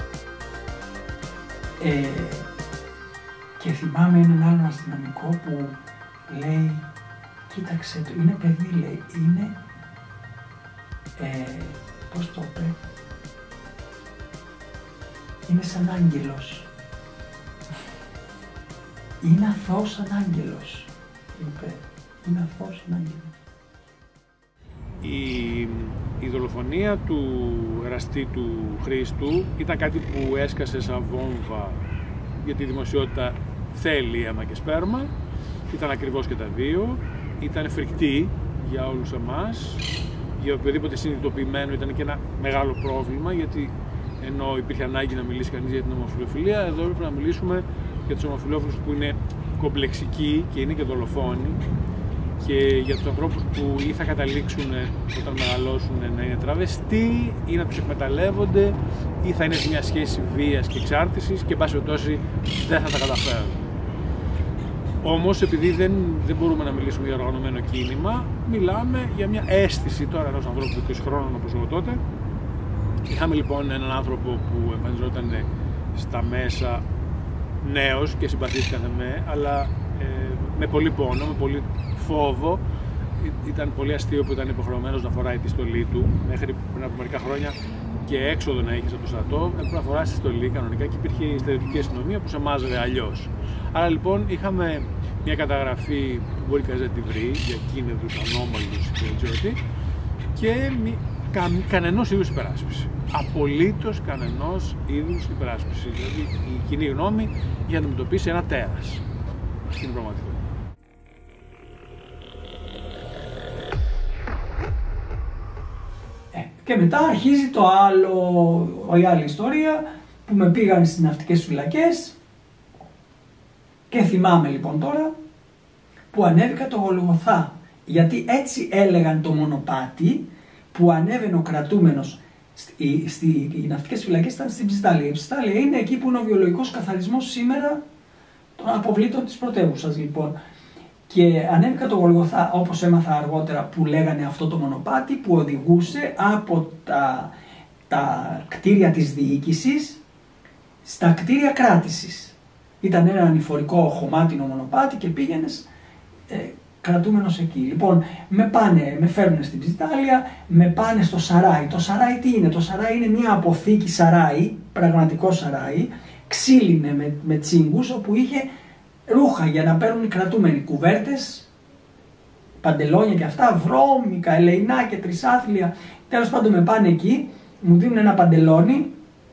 Και θυμάμαι έναν άλλον αστυνομικό που λέει, κοίταξε το, είναι παιδί, λέει, είναι, πώς το είπε, είναι σαν άγγελος. Είναι αθώος σαν άγγελος, είπε, είναι αθώος σαν άγγελος. Η δολοφονία του εραστή του Χρήστου ήταν κάτι που έσκασε σαν βόμβα, γιατί η δημοσιότητα θέλει αίμα και σπέρμα. Ήταν ακριβώς και τα δύο. Ήταν φρικτή για όλους εμάς. Για οποιοδήποτε συνειδητοποιημένο ήταν και ένα μεγάλο πρόβλημα, γιατί ενώ υπήρχε ανάγκη να μιλήσει κανείς για την ομοφυλοφιλία, εδώ έπρεπε να μιλήσουμε για τους ομοφυλόφιλους που είναι κομπλεξικοί και είναι και δολοφόνοι, και για τους ανθρώπους που ή θα καταλήξουν όταν μεγαλώσουν να είναι τραβεστοί ή να τους εκμεταλλεύονται ή θα είναι σε μια σχέση βίας και εξάρτησης και εν πάση περιπτώσει δεν θα τα καταφέρουν. Όμως επειδή δεν μπορούμε να μιλήσουμε για οργανωμένο κίνημα, μιλάμε για μια αίσθηση τώρα ενός ανθρώπου 20 χρόνων όπως εγώ τότε. Είχαμε λοιπόν έναν άνθρωπο που εμφανιζόταν στα μέσα νέος και συμπαθήθηκαν με, αλλά με πολύ πόνο, με πολύ φόβο. Ήταν πολύ αστείο που ήταν υποχρεωμένος να φοράει τη στολή του μέχρι πριν από μερικά χρόνια και έξοδο να είχε από το στρατό. Έπρεπε να φοράσει τη στολή κανονικά και υπήρχε η στερεωτική αστυνομία που σε μάζευε αλλιώς. Άρα λοιπόν είχαμε μια καταγραφή που μπορεί κανείς να τη βρει για κίνεδρους ανώμαλους και δεν ξέρω τι, και κανενός είδους υπεράσπιση. Απολύτως κανενός είδους υπεράσπιση. Δηλαδή η κοινή γνώμη είχε αντιμετωπίσει ένα τέρας. στην πραγματικότητα. Και μετά αρχίζει η άλλη ιστορία που με πήγαν στις ναυτικές φυλακές και θυμάμαι λοιπόν τώρα που ανέβηκα το Γολγοθά, γιατί έτσι έλεγαν το μονοπάτι που ανέβαινε ο κρατούμενος. Οι ναυτικές φυλακές ήταν στην Ψιτάλια. Η Ψιτάλια είναι εκεί που είναι ο βιολογικός καθαρισμός σήμερα των αποβλήτων της πρωτεύουσας λοιπόν. Και ανέβηκα το Γολγοθά, όπως έμαθα αργότερα, που λέγανε αυτό το μονοπάτι που οδηγούσε από τα κτίρια της διοίκησης στα κτίρια κράτησης. Ήταν ένα ανηφορικό χωμάτινο μονοπάτι και πήγαινες κρατούμενος εκεί. Λοιπόν, με φέρνουν στην Ψιτάλια, με πάνε στο Σαράι. Το Σαράι τι είναι? Το Σαράι είναι μια αποθήκη Σαράι, πραγματικό Σαράι, ξύλινε με τσίγκους, όπου είχε ρούχα για να παίρνουν οι κρατούμενοι, κουβέρτες, παντελόνια και αυτά, βρώμικα, ελεηνά και τρισάθλια. Τέλος πάντων με πάνε εκεί, μου δίνουν ένα παντελόνι,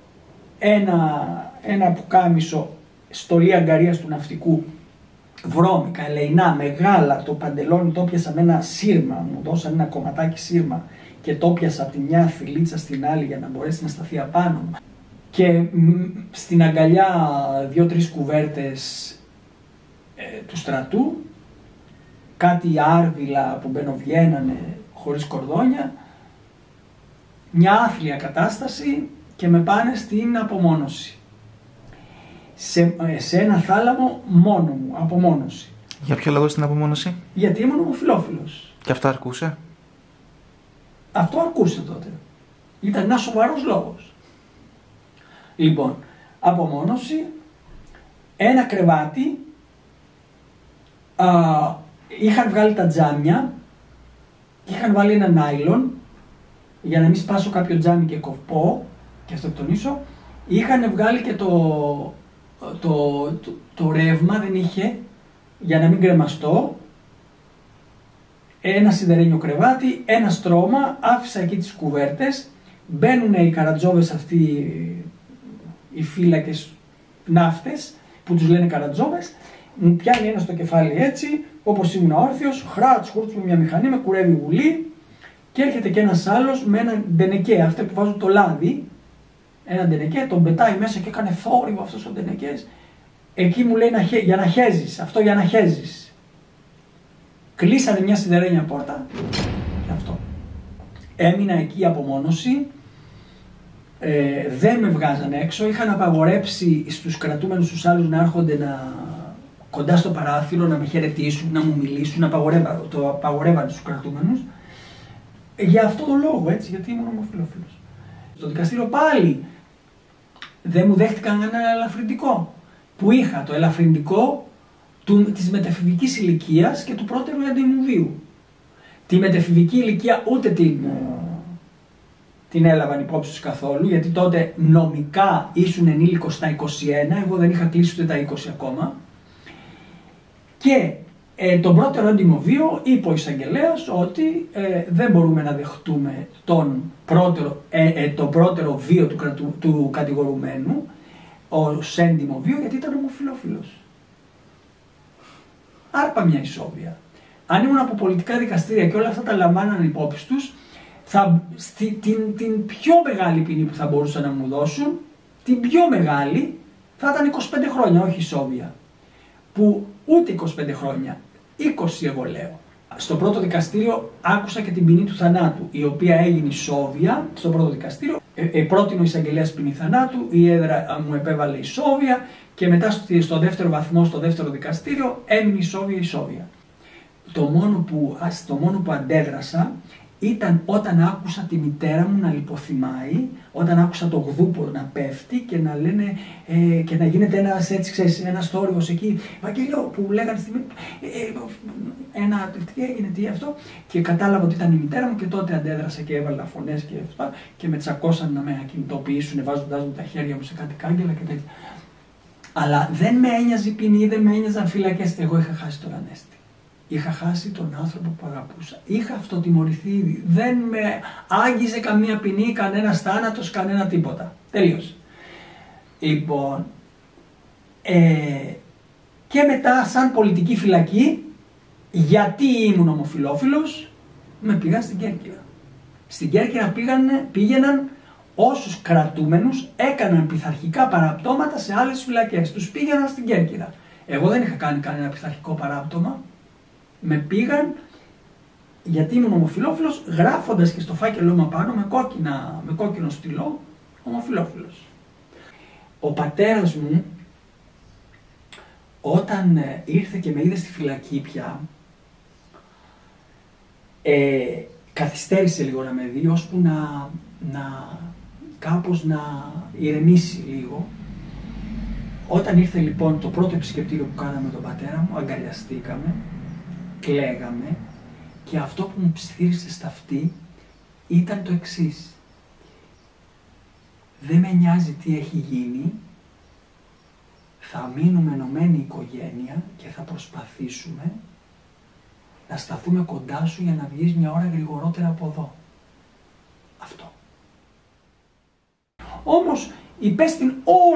ένα πουκάμισο, στολή αγκαρίας του ναυτικού, βρώμικα, ελεηνά, μεγάλα. Το παντελόνι το πιάσα με ένα σύρμα, μου δώσαν ένα κομματάκι σύρμα και το πιάσα από τη μια φιλίτσα στην άλλη για να μπορέσει να σταθεί απάνω μου. Και στην αγκαλιά 2-3 κουβέρτες του στρατού, κάτι άρβιλα που μπαινοβγαίνανε χωρίς κορδόνια, μια άθλια κατάσταση και με πάνε στην απομόνωση. Σε ένα θάλαμο μόνο μου, απομόνωση. Για ποιο λόγο στην απομόνωση? Γιατί ήμουν ομοφυλόφιλος. Και αυτό αρκούσε? Αυτό αρκούσε τότε. Ήταν ένας σοβαρός λόγος. Λοιπόν, απομόνωση, ένα κρεβάτι, είχαν βγάλει τα τζάμια, είχαν βάλει ένα νάιλον για να μην σπάσω κάποιο τζάμι και κοπώ και αυτοκτονήσω. Είχαν βγάλει και το ρεύμα, δεν είχε, για να μην κρεμαστώ. Ένα σιδερένιο κρεβάτι, ένα στρώμα, άφησα εκεί τις κουβέρτες, μπαίνουν οι καρατζόβες αυτοί, οι φύλακες ναύτες που τους λένε καρατζόβες, μου πιάνει ένα στο κεφάλι έτσι, όπως ήμουν όρθιος, χράτς χούρτς με μια μηχανή, με κουρεύει γουλή και έρχεται και ένας άλλος με ένα ντενεκέ, αυτοί που βάζουν το λάδι, ένα ντενεκέ, τον πετάει μέσα και έκανε θόρυβο αυτός ο ντενεκές. Εκεί μου λέει για να χέζεις, αυτό για να χέζεις. Κλείσανε μια σιδερένια πόρτα και αυτό. Έμεινα εκεί απομόνωση, δεν με βγάζανε έξω, είχαν απαγορέψει στους κρατούμενους τους άλλους να έρχονται κοντά στο παράθυρο, να με χαιρετήσουν, να μου μιλήσουν, το απαγορεύανε στους κρατούμενους. Για αυτό το λόγο, έτσι, γιατί ήμουν ομοφυλόφιλος. Στο δικαστήριο πάλι δεν μου δέχτηκαν ένα ελαφρυντικό που είχα, το ελαφρυντικό της μετεφηβικής ηλικίας και του πρώτερου αντιμουβίου. Τη μετεφηβική ηλικία ούτε την έλαβαν υπόψη τους καθόλου, γιατί τότε νομικά ήσουν ενήλικος στα 21, εγώ δεν είχα κλείσει ούτε τα 20 ακόμα. Και τον πρώτερο αντιμοβίο είπε ο εισαγγελέας ότι δεν μπορούμε να δεχτούμε τον πρώτερο βίο του κατηγορουμένου ως έντιμο βίο, γιατί ήταν ομοφυλόφιλος. Άρπα μια ισόβια. Αν ήμουν από πολιτικά δικαστήρια και όλα αυτά τα λαμβάναν υπόψη τους, την πιο μεγάλη ποινή που θα μπορούσαν να μου δώσουν, την πιο μεγάλη, θα ήταν 25 χρόνια, όχι ισόβια. Που ούτε 25 χρόνια, 20 εγώ λέω. Στο πρώτο δικαστήριο άκουσα και την ποινή του θανάτου, η οποία έγινε ισόβια στο πρώτο δικαστήριο. Πρότεινε ο εισαγγελέας ποινή θανάτου, η έδρα μου επέβαλε ισόβια και μετά στο δεύτερο βαθμό, στο δεύτερο δικαστήριο, έμεινε ισόβια. Το μόνο που αντέδρασα ήταν όταν άκουσα τη μητέρα μου να λιποθυμάει, όταν άκουσα το γδούπο να πέφτει και να λένε και να γίνεται ένας θόρυβος εκεί, Βαγγέλιο, που λέγανε τι έγινε, τι αυτό, και κατάλαβα ότι ήταν η μητέρα μου και τότε αντέδρασα και έβαλα φωνές και αυτά και με τσακώσαν να με κινητοποιήσουν βάζοντάς μου τα χέρια μου σε κάτι κάγκελα και τέτοια. Αλλά δεν με ένοιαζε η ποινή, δεν με ένοιαζαν φυλακές, εγώ είχα χάσει τον Ανέστη. Είχα χάσει τον άνθρωπο που αγαπούσα. Είχα αυτοτιμωρηθεί ήδη. Δεν με άγγιζε καμία ποινή, κανένας θάνατος, κανένα τίποτα. Τελείωσε. Λοιπόν, και μετά σαν πολιτική φυλακή, γιατί ήμουν ομοφυλόφιλος, με πήγαν στην Κέρκυρα. Στην Κέρκυρα πήγαιναν όσους κρατούμενους έκαναν πειθαρχικά παραπτώματα σε άλλες φυλακές. Τους πήγαιναν στην Κέρκυρα. Εγώ δεν είχα κάνει κανένα πειθαρχικό παράπτωμα. Με πήγαν γιατί ήμουν ομοφυλόφιλος, γράφοντας και στο φάκελό μου απάνω με κόκκινο στυλό ομοφυλόφιλος. Ο πατέρας μου όταν ήρθε και με είδε στη φυλακή πια, καθυστέρησε λίγο να με δει, ώσπου κάπως να ηρεμήσει λίγο. Όταν ήρθε λοιπόν το πρώτο επισκεπτήριο που κάναμε με τον πατέρα μου, αγκαλιαστήκαμε, κλαίγαμε και αυτό που μου ψιθύρισε στα αυτή ήταν το εξής. Δεν με νοιάζει τι έχει γίνει, θα μείνουμε ενωμένη οικογένεια και θα προσπαθήσουμε να σταθούμε κοντά σου για να βγεις μια ώρα γρηγορότερα από εδώ. Αυτό. Όμως υπέστην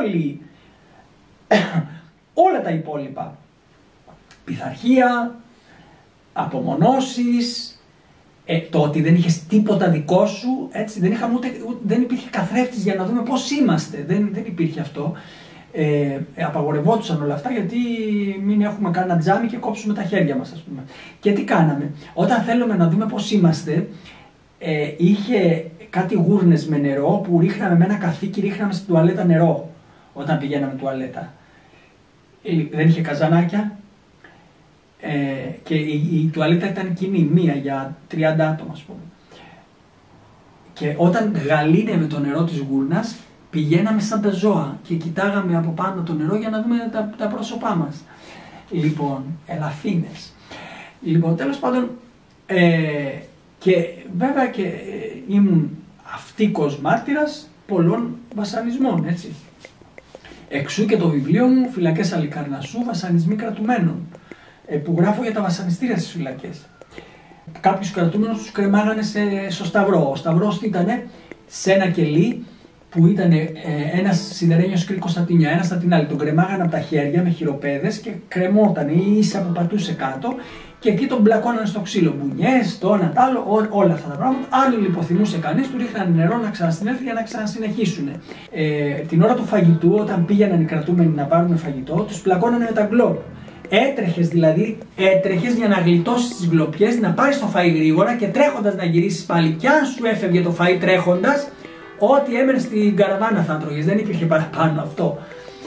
όλα τα υπόλοιπα. Πειθαρχία, απομονώσεις, το ότι δεν είχες τίποτα δικό σου, έτσι, δεν υπήρχε καθρέφτης για να δούμε πώς είμαστε, δεν υπήρχε αυτό. Απαγορευόντουσαν όλα αυτά γιατί μην έχουμε κανένα τζάμι και κόψουμε τα χέρια μας, ας πούμε. Και τι κάναμε, όταν θέλουμε να δούμε πώς είμαστε, είχε κάτι γούρνες με νερό που ρίχναμε με ένα καθήκη, ρίχναμε στην τουαλέτα νερό όταν πηγαίναμε τουαλέτα. Δεν είχε καζανάκια και η τουαλέτα ήταν κοινή, μία για 30 άτομα, ας πούμε. Και όταν γαλήνευε το νερό της γούρνας, πηγαίναμε σαν τα ζώα και κοιτάγαμε από πάνω το νερό για να δούμε τα πρόσωπά μας. Λοιπόν, ελαφίνες. Λοιπόν, τέλος πάντων, και βέβαια και ήμουν αυτίκος μάρτυρας πολλών βασανισμών, έτσι. Εξού και το βιβλίο μου, Φυλακές Αλικαρνασσού, βασανισμοί κρατουμένων, που γράφω για τα βασανιστήρια στις φυλακές. Κάποιους κρατούμενους τους κρεμάγανε στο Σταυρό. Ο Σταυρός ήτανε σε ένα κελί που ήταν ένας σιδερένιος κρίκος στα τινιά, ένας στα την άλλη. Τον κρεμάγανε από τα χέρια με χειροπέδες και κρεμόταν ή ίσα που πατούσε κάτω και εκεί τον μπλακώνανε στο ξύλο. Μπουνιές, το ένα, το άλλο, όλα αυτά τα πράγματα. Αν λιποθυμούσε κανείς, του ρίχνανε νερό να ξανασυνέλθει για να ξανασυνεχίσουν. Την ώρα του φαγητού, όταν πήγαιναν οι κρατούμενοι να πάρουν φαγητό, τους πλακώνανε με τα γκλόπ. Έτρεχες δηλαδή, για να γλιτώσεις τις γκλοπιές, να πάρεις το φαΐ γρήγορα και τρέχοντας να γυρίσεις πάλι. Κι αν σου έφευγε το φαΐ τρέχοντας, ό,τι έμενε στην καραβάνα θα τρώγες, δεν υπήρχε παραπάνω αυτό.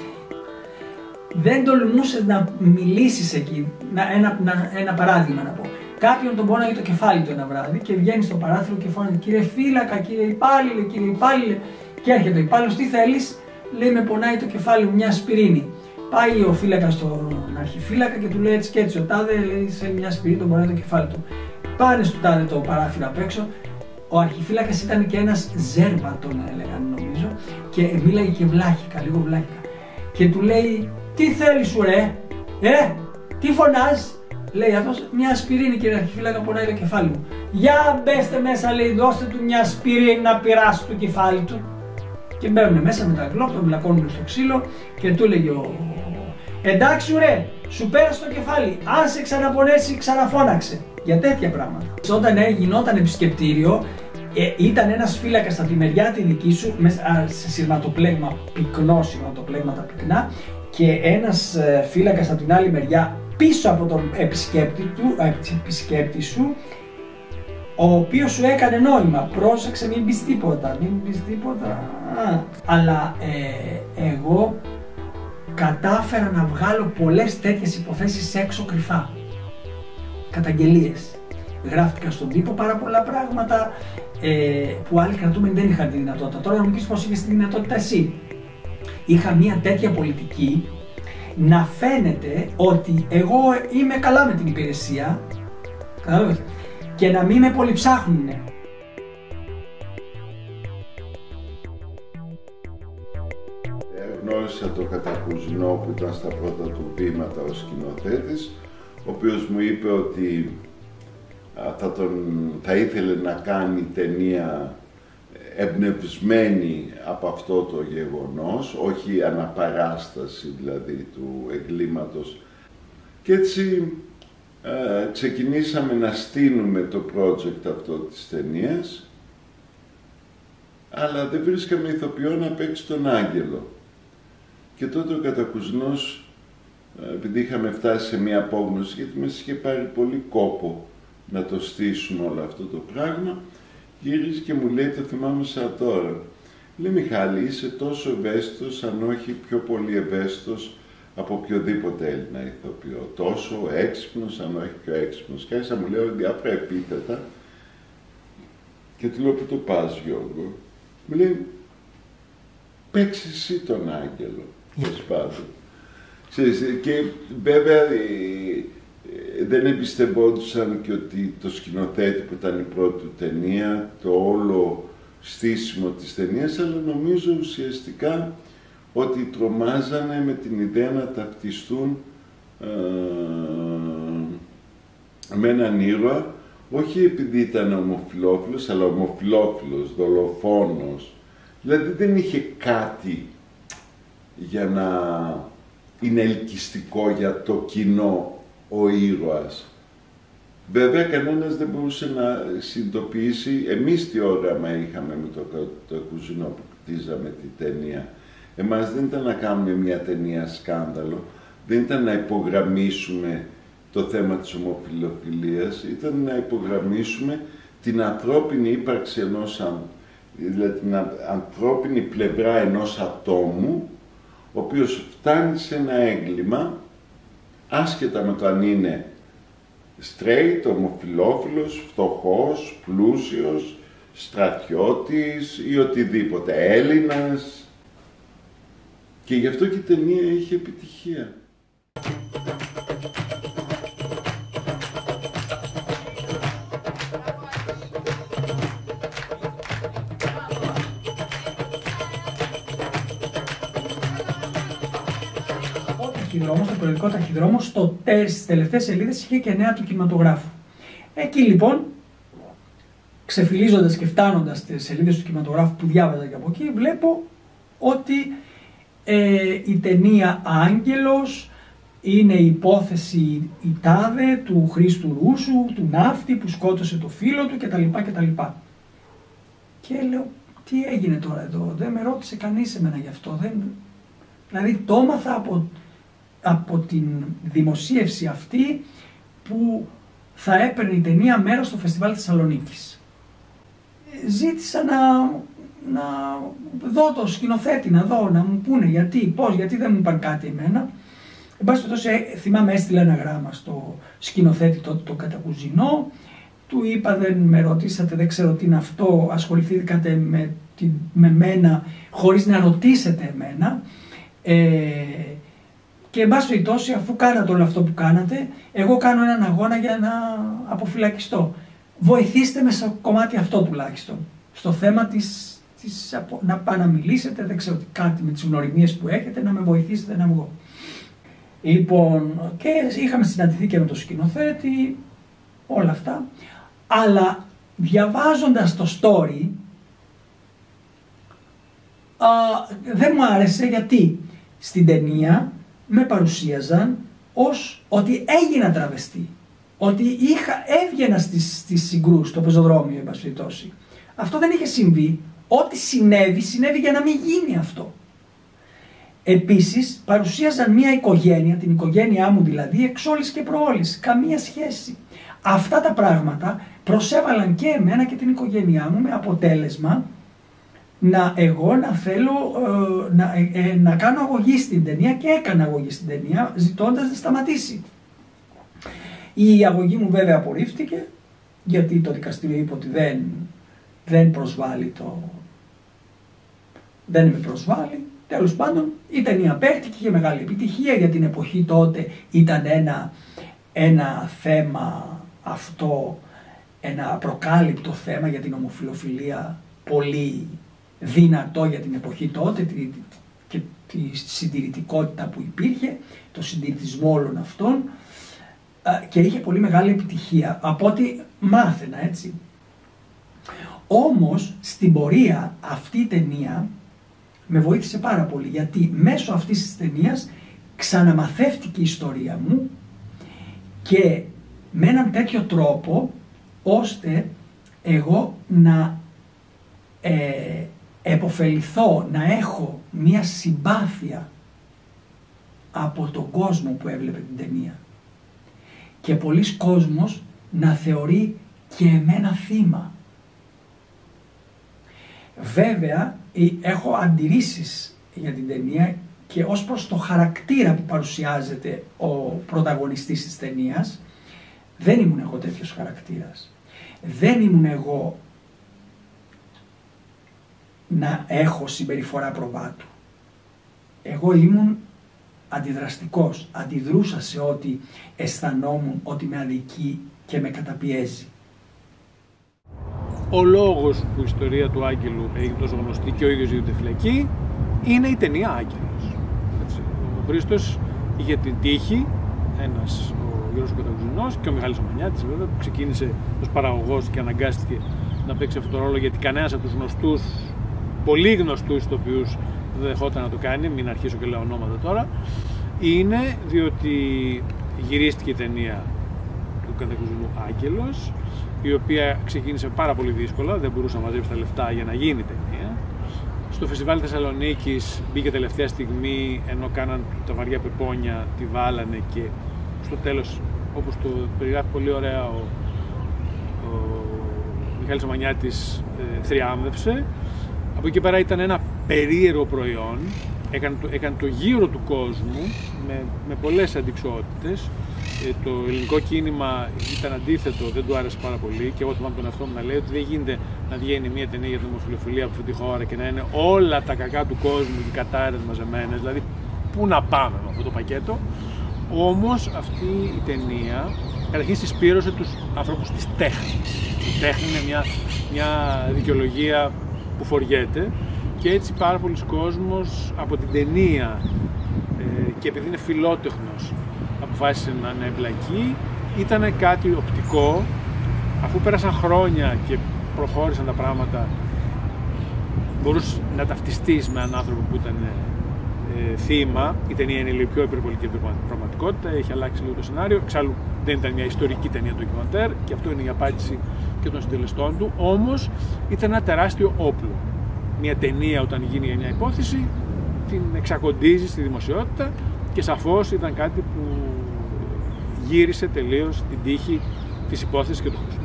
Δεν τολμούσες να μιλήσεις εκεί, ένα παράδειγμα να πω. Κάποιον τον πόναγε το κεφάλι του ένα βράδυ και βγαίνει στο παράθυρο και φώναζε «Κύριε φύλακα, κύριε υπάλληλε, κύριε υπάλληλε». Και έρχεται ο υπάλληλος, «Τι θέλεις?» Λέει «Με πονάει το κεφάλι μου, μια ασπιρίνη». Πάει ο φύλακας στον αρχιφύλακα και του λέει έτσι και έτσι. Ο τάδε λέει σε μια ασπιρίνη, τον πονάει το κεφάλι του. Πάνε στο τάδε το παράθυρο απ' έξω. Ο αρχιφύλακας ήταν και ένας Ζέρβα, τον έλεγαν νομίζω, και μίλαγε και βλάχικα, λίγο βλάχικα. Και του λέει «Τι θέλεις σου ρε, τι φωνάζεις?» Λέει αυτός «Μια ασπιρίνη κύριε αρχιφύλακα, πονάει το κεφάλι μου». «Για μπέστε μέσα», λέει, «δώστε του μια ασπιρίνη να πειράσει το κεφάλι του». Και μπαίνουν μέσα με τα γκλόπ, τον μπλακώνουν στο ξύλο και του έλεγε «Εντάξει ρε, σου πέρασε το κεφάλι, αν σε ξαναπονέσει ξαναφώναξε». Για τέτοια πράγματα. Όταν γινόταν επισκεπτήριο, ήταν ένας φύλακας από τη μεριά τη δική σου, σε σειρματοπλέγμα, πυκνό σειρματοπλέγμα τα πυκνά, και ένας φύλακας από την άλλη μεριά πίσω από τον επισκέπτη σου, ο οποίος σου έκανε νόημα. Πρόσεξε, μην πεις τίποτα, μην πεις τίποτα. Αλλά εγώ κατάφερα να βγάλω πολλές τέτοιες υποθέσεις έξω κρυφά. Καταγγελίες. Γράφτηκα στον τύπο πάρα πολλά πράγματα που άλλοι κρατούμενοι δεν είχαν τη δυνατότητα. Τώρα να μου πεις πώς είχες τη δυνατότητα εσύ. Είχα μια τέτοια πολιτική να φαίνεται ότι εγώ είμαι καλά με την υπηρεσία, κατάλαβες, και να μην με πολυψάχνουνε. Γνώρισα τον Κατακουζινό που ήταν στα πρώτα του βήματα ως σκηνοθέτης, ο οποίος μου είπε ότι θα ήθελε να κάνει ταινία εμπνευσμένη από αυτό το γεγονός, όχι αναπαράσταση δηλαδή του εγκλήματος, Και έτσι ξεκινήσαμε να στείνουμε το project αυτό της ταινίας, αλλά δεν βρίσκαμε ηθοποιό να παίξει τον Άγγελο. Και τότε ο Κατακουζνός, επειδή είχαμε φτάσει σε μια απόγνωση, γιατί μας είχε πάρει πολύ κόπο να το στήσουμε όλο αυτό το πράγμα, γύρισε και μου λέει, το θυμάμαι σαν τώρα. Λέει, Μιχάλη, είσαι τόσο ευαίσθητος, αν όχι πιο πολύ ευαίσθητος από οποιοδήποτε Έλληνα ηθοποιό. Τόσο έξυπνος, αν όχι πιο έξυπνος. Και άρχισα μου λέω διάφορα επίθετα και του λέω, πού το πας, Γιώργο? Μου λέει, παίξε εσύ τον Άγγελο. Και βέβαια δεν εμπιστευόντουσαν και ότι το σκηνοθέτη που ήταν η πρώτη του ταινία, το όλο στήσιμο της ταινίας, αλλά νομίζω ουσιαστικά ότι τρομάζανε με την ιδέα να ταυτιστούν με έναν ήρωα, όχι επειδή ήταν ομοφυλόφιλος, αλλά ομοφυλόφιλος, δολοφόνος. Δηλαδή δεν είχε κάτι για να είναι ελκυστικό για το κοινό ο ήρωας. Βέβαια κανένας δεν μπορούσε να συνειδητοποιήσει, εμείς τι όραμα είχαμε με το κουζινό που κτίζαμε τη ταινία. Εμάς δεν ήταν να κάνουμε μια ταινία σκάνδαλο, δεν ήταν να υπογραμμίσουμε το θέμα της ομοφυλοφιλίας, ήταν να υπογραμμίσουμε την ανθρώπινη ύπαρξη ενός, δηλαδή την ανθρώπινη πλευρά ενός ατόμου, ο οποίος φτάνει σε ένα έγκλημα, άσχετα με το αν είναι straight, ομοφυλόφιλος, φτωχός, πλούσιος, στρατιώτης ή οτιδήποτε, Έλληνας. Και γι' αυτό και η ταινία είχε επιτυχία. Το περιοδικό Ταχυδρόμος, στις τελευταίες σελίδες είχε και νέα του κινηματογράφου. Εκεί λοιπόν, ξεφυλίζοντας και φτάνοντας στις σελίδες του κινηματογράφου που διάβαζα και από εκεί, βλέπω ότι η ταινία Άγγελος είναι η υπόθεση η τάδε του Χρήστου Ρούσου, του ναύτη που σκότωσε το φίλο του κτλ. Και λέω, τι έγινε τώρα εδώ, δεν με ρώτησε κανείς εμένα γι' αυτό. Δηλαδή το έμαθα από την δημοσίευση αυτή που θα έπαιρνε η ταινία μέρος στο Φεστιβάλ Θεσσαλονίκης. Ζήτησα να δω το σκηνοθέτη, να μου πούνε γιατί, πώς, γιατί δεν μου είπαν κάτι εμένα. Εν πάση περιπτώσει, θυμάμαι, έστειλα ένα γράμμα στο σκηνοθέτη τότε, τον Κατακουζινό. Του είπα, δεν με ρωτήσατε, δεν ξέρω τι είναι αυτό, ασχοληθήκατε με μένα χωρίς να ρωτήσετε εμένα. Και εν πάση περιπτώσει, αφού κάνατε όλο αυτό που κάνατε, εγώ κάνω έναν αγώνα για να αποφυλακιστώ. Βοηθήστε με στο κομμάτι αυτό τουλάχιστον. Στο θέμα να πάνε να μιλήσετε, δεν ξέρω κάτι με τις γνωριμίες που έχετε, να με βοηθήσετε να βγω. Λοιπόν, και είχαμε συναντηθεί και με τον σκηνοθέτη, όλα αυτά. Αλλά διαβάζοντας το story, δεν μου άρεσε γιατί στην ταινία με παρουσίαζαν ως ότι έγινα τραβεστή. Ότι έβγαινα στις συγκρούσεις, στο πεζοδρόμιο, εν πάση περιπτώσει. Αυτό δεν είχε συμβεί. Ό,τι συνέβη για να μην γίνει αυτό. Επίσης, παρουσίαζαν μια οικογένεια, την οικογένειά μου δηλαδή, εξ όλης και προόλης. Καμία σχέση. Αυτά τα πράγματα προσέβαλαν και εμένα και την οικογένειά μου με αποτέλεσμα εγώ να θέλω να κάνω αγωγή στην ταινία και έκανα αγωγή στην ταινία ζητώντας να σταματήσει. Η αγωγή μου βέβαια απορρίφθηκε γιατί το δικαστήριο είπε ότι δεν προσβάλλει δεν με προσβάλλει. Τέλος πάντων η ταινία παίχτηκε, είχε μεγάλη επιτυχία, για την εποχή τότε ήταν ένα θέμα αυτό, ένα απροκάλυπτο θέμα για την ομοφυλοφιλία, πολύ δυνατό για την εποχή τότε και τη συντηρητικότητα που υπήρχε, το συντηρητισμό όλων αυτών, και είχε πολύ μεγάλη επιτυχία από ό,τι μάθαινα, έτσι. Όμως στην πορεία αυτή η ταινία με βοήθησε πάρα πολύ, γιατί μέσω αυτής της ταινίας ξαναμαθεύτηκε η ιστορία μου και με έναν τέτοιο τρόπο ώστε εγώ να επωφεληθώ, να έχω μία συμπάθεια από τον κόσμο που έβλεπε την ταινία και πολλοί κόσμος να θεωρεί και εμένα θύμα. Βέβαια, έχω αντιρρήσεις για την ταινία και ως προς το χαρακτήρα που παρουσιάζεται ο πρωταγωνιστής της ταινίας, δεν ήμουν εγώ τέτοιος χαρακτήρας. Δεν ήμουν εγώ να έχω συμπεριφορά προβάτου. Εγώ ήμουν αντιδραστικός, αντιδρούσα σε ό,τι αισθανόμουν ότι με αδικεί και με καταπιέζει. Ο λόγος που η ιστορία του Άγγελου έγινε τόσο γνωστή και ο ίδιος γίνεται φυλακή είναι η ταινία Άγγελος. Ο Χρήστος είχε την τύχη, ο Γιώργος Κατακουζινός και ο Μιχάλης Ομανιάτης βέβαια, που ξεκίνησε ως παραγωγός και αναγκάστηκε να παίξει αυτό το ρόλο γιατί κανένας από τους γνωστούς, πολύ γνωστούς ηθοποιούς δεν δεχόταν να το κάνει, μην αρχίσω και λέω ονόματα τώρα, είναι διότι γυρίστηκε η ταινία του Κατακουζινού Άγγελος, η οποία ξεκίνησε πάρα πολύ δύσκολα, δεν μπορούσε να μαζέψει τα λεφτά για να γίνει ταινία. Στο Φεστιβάλ Θεσσαλονίκης μπήκε τελευταία στιγμή, ενώ κάναν τα βαριά πεπόνια, τη βάλανε και στο τέλος, όπως το περιγράφει πολύ ωραία ο Μιχάλης Ομανιάτης, θριάμβευσε. Από εκεί πέρα ήταν ένα περίεργο προϊόν, έκανε το γύρο του κόσμου με πολλές αντιξότητες. Το ελληνικό κίνημα ήταν αντίθετο, δεν του άρεσε πάρα πολύ και εγώ θυμάμαι τον εαυτό μου να λέει ότι δεν γίνεται να βγαίνει μια ταινία για την ομοφυλοφιλία από αυτή τη χώρα και να είναι όλα τα κακά του κόσμου και οι κατάρρες μαζεμένες, δηλαδή πού να πάμε με αυτό το πακέτο. Όμως αυτή η ταινία καταρχήν συσπήρωσε τους ανθρώπους της τέχνης. Η τέχνη είναι μια δικαιολογία που φοριέται και έτσι πάρα πολλοί κόσμος από την ταινία και επειδή είναι φιλότεχνος αποφάσισε να εμπλακεί. Ήταν κάτι οπτικό, αφού πέρασαν χρόνια και προχώρησαν τα πράγματα, μπορούσε να ταυτιστείς με έναν άνθρωπο που ήταν θύμα. Η ταινία είναι λίγο πιο υπερβολική από την πραγματικότητα, έχει αλλάξει λίγο το σενάριο. Εξάλλου δεν ήταν μια ιστορική ταινία ντοκιμαντέρ και αυτό είναι η απάντηση και των συντελεστών του. Όμως ήταν ένα τεράστιο όπλο. Μια ταινία όταν γίνει για μια υπόθεση την εξακοντίζει στη δημοσιότητα και σαφώς ήταν κάτι που γύρισε τελείως την τύχη της υπόθεσης και του Χριστού.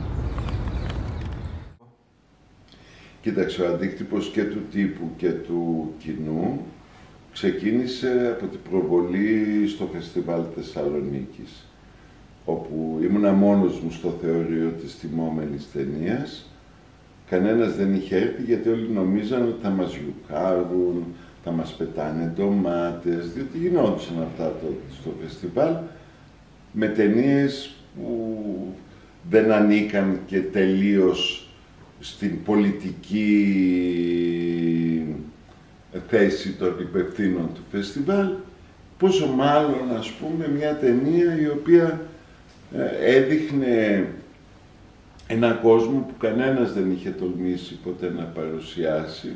Κοίταξε, ο αντίκτυπος και του τύπου και του κοινού ξεκίνησε από την προβολή στο Φεστιβάλ Θεσσαλονίκης, όπου ήμουνα μόνος μου στο θεωρείο της τιμόμενης ταινίας. Κανένας δεν είχε έρθει γιατί όλοι νομίζαν ότι θα μας γιουκάρουν, θα μας πετάνε ντομάτες, διότι γινόντουσαν αυτά στο φεστιβάλ με ταινίες που δεν ανήκαν και τελείως στην πολιτική θέση των υπευθύνων του φεστιβάλ, πόσο μάλλον, ας πούμε, μια ταινία η οποία έδειχνε έναν κόσμο που κανένας δεν είχε τολμήσει ποτέ να παρουσιάσει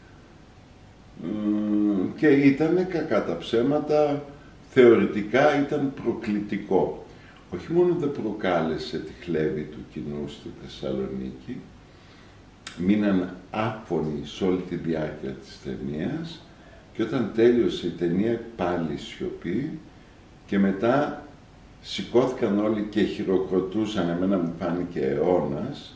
και ήταν, κακά τα ψέματα, θεωρητικά ήταν προκλητικό. Όχι μόνο δεν προκάλεσε τη χλέβη του κοινού στη Θεσσαλονίκη, μείναν άφωνοι σε όλη τη διάρκεια της ταινίας και όταν τέλειωσε η ταινία πάλι σιωπή και μετά σηκώθηκαν όλοι και χειροκροτούσαν, εμένα μου φάνηκε αιώνας,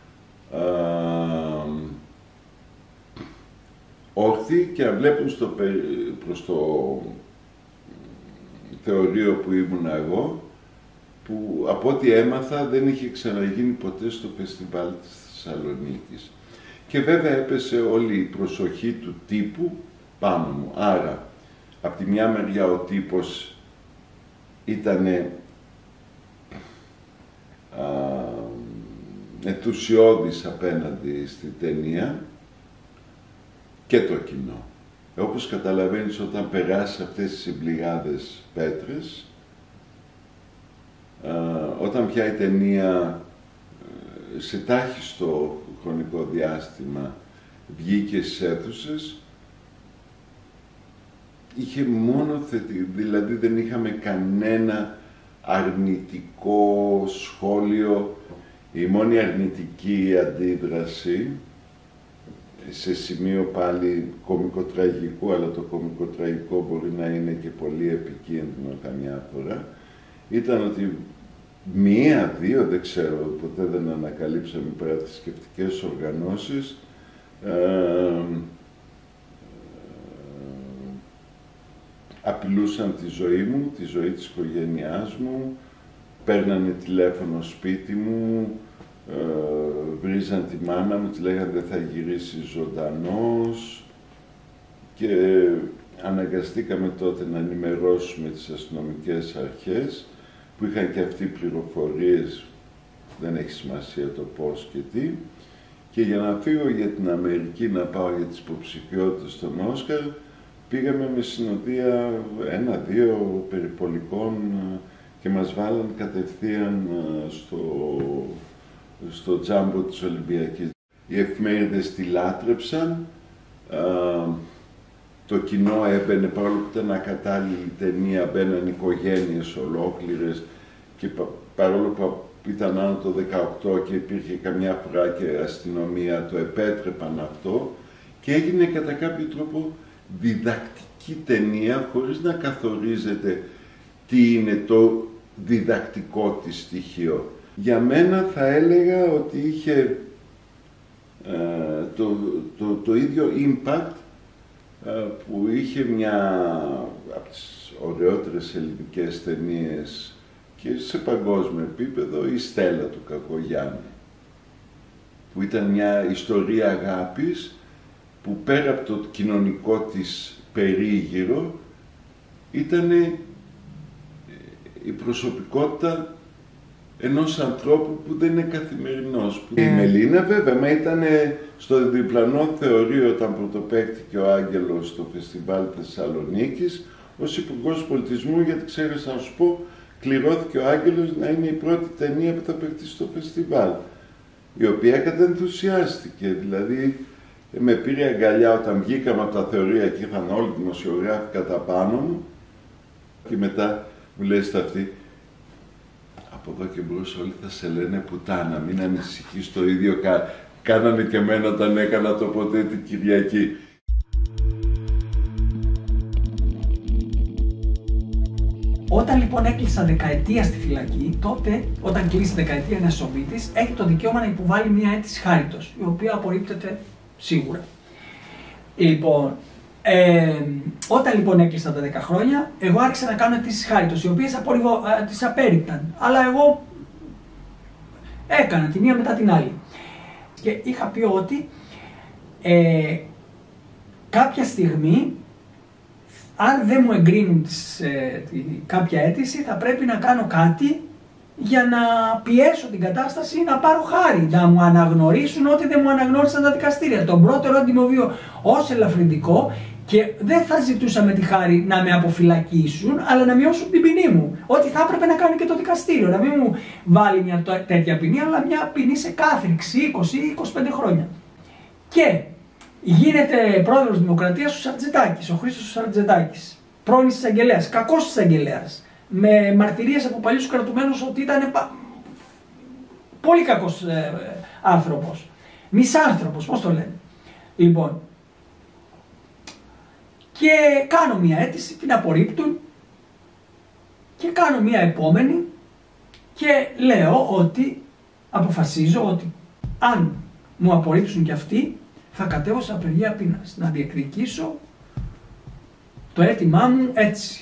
όρθιοι και βλέπουν προς το θεωρείο που ήμουν εγώ, που από ό,τι έμαθα δεν είχε ξαναγίνει ποτέ στο φεστιβάλ της Θεσσαλονίκης. Και βέβαια έπεσε όλη η προσοχή του τύπου πάνω μου. Άρα, από τη μια μεριά ο τύπος ήτανε ενθουσιώδης απέναντι στη ταινία και το κοινό. Όπως καταλαβαίνεις, όταν περάσεις αυτές τις συμπληγάδες πέτρες, όταν πια η ταινία σε τάχιστο χρονικό διάστημα βγήκε στις αίθουσες, είχε μόνο δηλαδή δεν είχαμε κανένα αρνητικό σχόλιο, η μόνη αρνητική αντίδραση, σε σημείο πάλι κωμικοτραγικού, αλλά το κωμικοτραγικό μπορεί να είναι και πολύ επικίνδυνο καμιά φορά, ήταν ότι μία-δύο, δεν ξέρω, ποτέ δεν ανακαλύψαμε πέρα από τις σκεπτικές οργανώσεις, απειλούσαν τη ζωή μου, τη ζωή της οικογένειάς μου, παίρνανε τηλέφωνο σπίτι μου, βρίζαν τη μάνα μου, τη λέγανε δεν θα γυρίσει ζωντανός και αναγκαστήκαμε τότε να ενημερώσουμε τις αστυνομικές αρχές που είχαν και αυτοί πληροφορίες, δεν έχει σημασία το πώς και τι, και για να φύγω για την Αμερική να πάω για τις υποψηφιότητες στον Όσκαρ πήγαμε με συνοδεία 1-2 περιπολικών και μας βάλαν κατευθείαν στο τζάμπο της Ολυμπιακής. Οι εφημερίδες τη λάτρεψαν, το κοινό έμπαινε, παρόλο που ήταν ακατάλληλη ταινία, μπαίναν οικογένειες ολόκληρες και παρόλο που ήταν άνω το 18 και υπήρχε καμιά φορά και αστυνομία, το επέτρεπαν αυτό και έγινε κατά κάποιο τρόπο διδακτική ταινία χωρίς να καθορίζεται τι είναι το διδακτικό της στοιχείο. Για μένα θα έλεγα ότι είχε το ίδιο impact που είχε μια από τις ωραιότερες ελληνικές ταινίες και σε παγκόσμιο επίπεδο, η Στέλλα του Κακογιάννη, που ήταν μια ιστορία αγάπης που πέρα από το κοινωνικό της περίγυρο ήταν η προσωπικότητα ενός ανθρώπου που δεν είναι καθημερινός. Η Μελίνα βέβαια, μα ήταν στο διπλανό θεωρείο όταν πρωτοπαίχτηκε ο Άγγελος στο Φεστιβάλ Θεσσαλονίκης ως Υπουργός Πολιτισμού, γιατί ξέχασα να σου πω, κληρώθηκε ο Άγγελος να είναι η πρώτη ταινία που θα παιχτεί στο φεστιβάλ, η οποία κατενθουσιάστηκε, δηλαδή με πήρε αγκαλιά όταν βγήκαμε από τα θεωρία και ήρθαν όλοι οι δημοσιογράφοι κατά πάνω μου και μετά μου λέει στα αυτή, από εδώ και μπρος όλοι θα σε λένε πουτάνα, μην ανησυχείς, το ίδιο κάνανε και εμένα όταν έκανα το ποτέ την Κυριακή. Όταν λοιπόν έκλεισα δεκαετία στη φυλακή, τότε όταν κλείσει δεκαετία ένας σοβίτης, έχει το δικαίωμα να υποβάλει μια αίτηση χάριτος, η οποία απορρίπτεται σίγουρα. Λοιπόν, όταν λοιπόν έκλεισα τα 10 χρόνια, εγώ άρχισα να κάνω αιτήσεις χάριτος, οι οποίες τις απέρριπταν, αλλά εγώ έκανα τη μία μετά την άλλη. Και είχα πει ότι κάποια στιγμή, αν δεν μου εγκρίνουν κάποια αίτηση, θα πρέπει να κάνω κάτι για να πιέσω την κατάσταση να πάρω χάρη, να μου αναγνωρίσουν ό,τι δεν μου αναγνώρισαν τα δικαστήρια. Τον πρώτο ερώτημα βίο ως ελαφρυντικό, και δεν θα ζητούσα με τη χάρη να με αποφυλακίσουν, αλλά να μειώσουν την ποινή μου. Ό,τι θα έπρεπε να κάνει και το δικαστήριο, να μην μου βάλει μια τέτοια ποινή, αλλά μια ποινή σε κάθριξη 20-25 χρόνια. Και γίνεται πρόεδρος Δημοκρατίας ο Σαρτζετάκης, ο Χρήστος Σαρτζετάκης, πρώην εισαγγελέας, κακός εισαγγελέας, με μαρτυρίες από παλιούς κρατουμένους ότι ήταν πολύ κακός άνθρωπος, μισάνθρωπος, πώς το λένε. Λοιπόν, και κάνω μια αίτηση, την απορρίπτουν και κάνω μια επόμενη και λέω ότι αποφασίζω ότι αν μου απορρίψουν και αυτοί, θα κατέβω σε απεργία πείνας, να διεκδικήσω το αίτημά μου έτσι.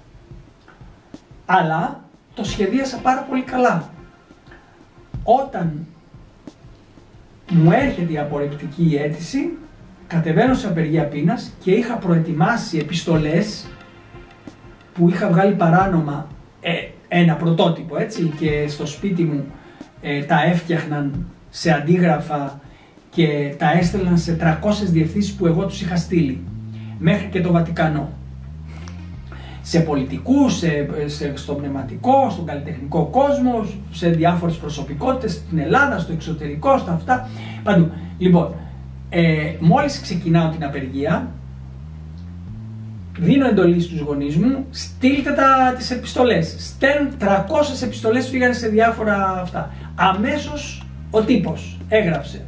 Αλλά το σχεδίασα πάρα πολύ καλά. Όταν μου έρχεται η απορριπτική αίτηση, κατεβαίνω σε απεργία πείνας και είχα προετοιμάσει επιστολές που είχα βγάλει παράνομα ένα πρωτότυπο, έτσι, και στο σπίτι μου τα έφτιαχναν σε αντίγραφα και τα έστελναν σε 300 διευθύνσεις που εγώ τους είχα στείλει, μέχρι και το Βατικανό. Σε πολιτικούς, στο πνευματικό, στον καλλιτεχνικό κόσμο, σε διάφορες προσωπικότητες, στην Ελλάδα, στο εξωτερικό, στα αυτά, παντού. Λοιπόν, μόλις ξεκινάω την απεργία, δίνω εντολή στους γονείς μου, στείλτε τις επιστολές. Στέλνουν 300 επιστολές, πήγανε σε διάφορα αυτά. Αμέσως ο τύπος έγραψε.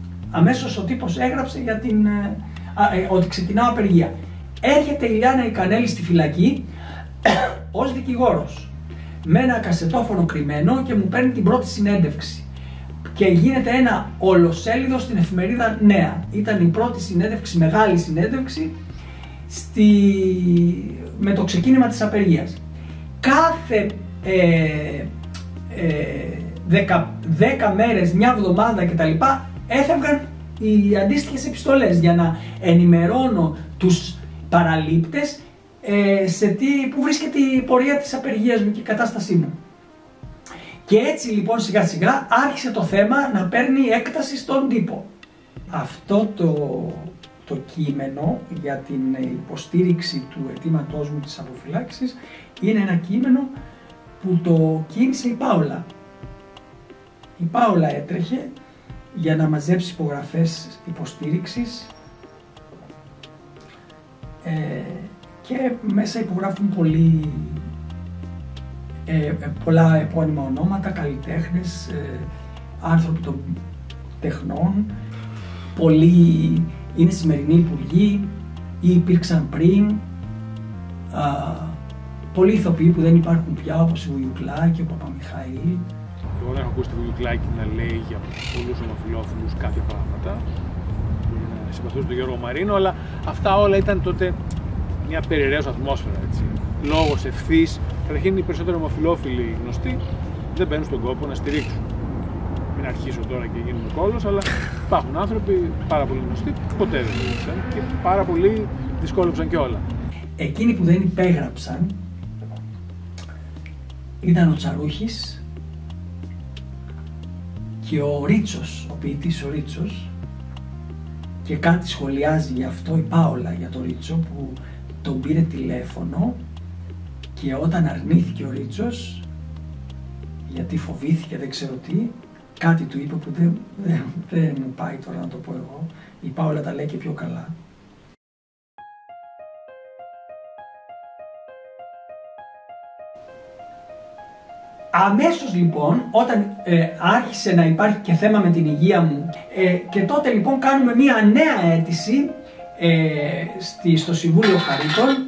Για την, ότι ξεκινάω απεργία. Έρχεται η Λιάννα η Κανέλη στη φυλακή ως δικηγόρος με ένα κασετόφωνο κρυμμένο και μου παίρνει την πρώτη συνέντευξη. Και γίνεται ένα ολοσέλιδο στην εφημερίδα Νέα. Ήταν η πρώτη συνέντευξη, μεγάλη συνέντευξη, με το ξεκίνημα της απεργίας. Κάθε 10 μέρες, μια εβδομάδα κτλ. Έφευγαν οι αντίστοιχες επιστολές για να ενημερώνω τους παραλήπτες που βρίσκεται η πορεία της απεργίας μου και η κατάστασή μου. Και έτσι λοιπόν σιγά σιγά άρχισε το θέμα να παίρνει έκταση στον τύπο. Αυτό το κείμενο για την υποστήριξη του αιτήματός μου της αποφυλάξης είναι ένα κείμενο που το κίνησε η Πάολα. Η Πάολα έτρεχε για να μαζέψει υπογραφές υποστήριξης και μέσα υπογράφουν πολλά επώνυμα ονόματα, καλλιτέχνες, άνθρωποι των τεχνών, πολλοί είναι σημερινοί υπουργοί ή υπήρξαν πριν, πολλοί ηθοποιοί που δεν υπάρχουν πια, όπως η Βουγιουκλάκη, ο Παπαμιχαήλ. Εγώ δεν έχω ακούσει τη Βουγιουκλάκη να λέει για πολλούς ομοφυλόφιλους κάποια πράγματα. Συμπαθούσα τον Γιώργο Μαρίνο, αλλά αυτά όλα ήταν τότε μια περιραίως ατμόσφαιρα, έτσι. Λόγος ευθύς. Καταρχήν οι περισσότεροι ομοφυλόφιλοι γνωστοί δεν μπαίνουν στον κόπο να στηρίξουν. Μην αρχίσω τώρα και γίνουμε κόλλος, αλλά υπάρχουν άνθρωποι πάρα πολύ γνωστοί που ποτέ δεν στηρίξαν και πάρα πολλοί δυσκόλεψαν και όλα. Εκείνοι που δεν υπέγραψαν ήταν ο Τσαρούχης και ο Ρίτσος, ο ποιητής ο Ρίτσος, και κάτι σχολιάζει γι' αυτό η Πάολα για τον Ρίτσο που τον πήρε τηλέφωνο και όταν αρνήθηκε ο Ρίτσος, γιατί φοβήθηκε δεν ξέρω τι, κάτι του είπε που δεν μου πάει τώρα να το πω εγώ, η Πάολα τα λέει και πιο καλά. Αμέσως λοιπόν, όταν άρχισε να υπάρχει και θέμα με την υγεία μου και τότε λοιπόν κάνουμε μία νέα αίτηση στο Συμβούλιο Χαρίτων,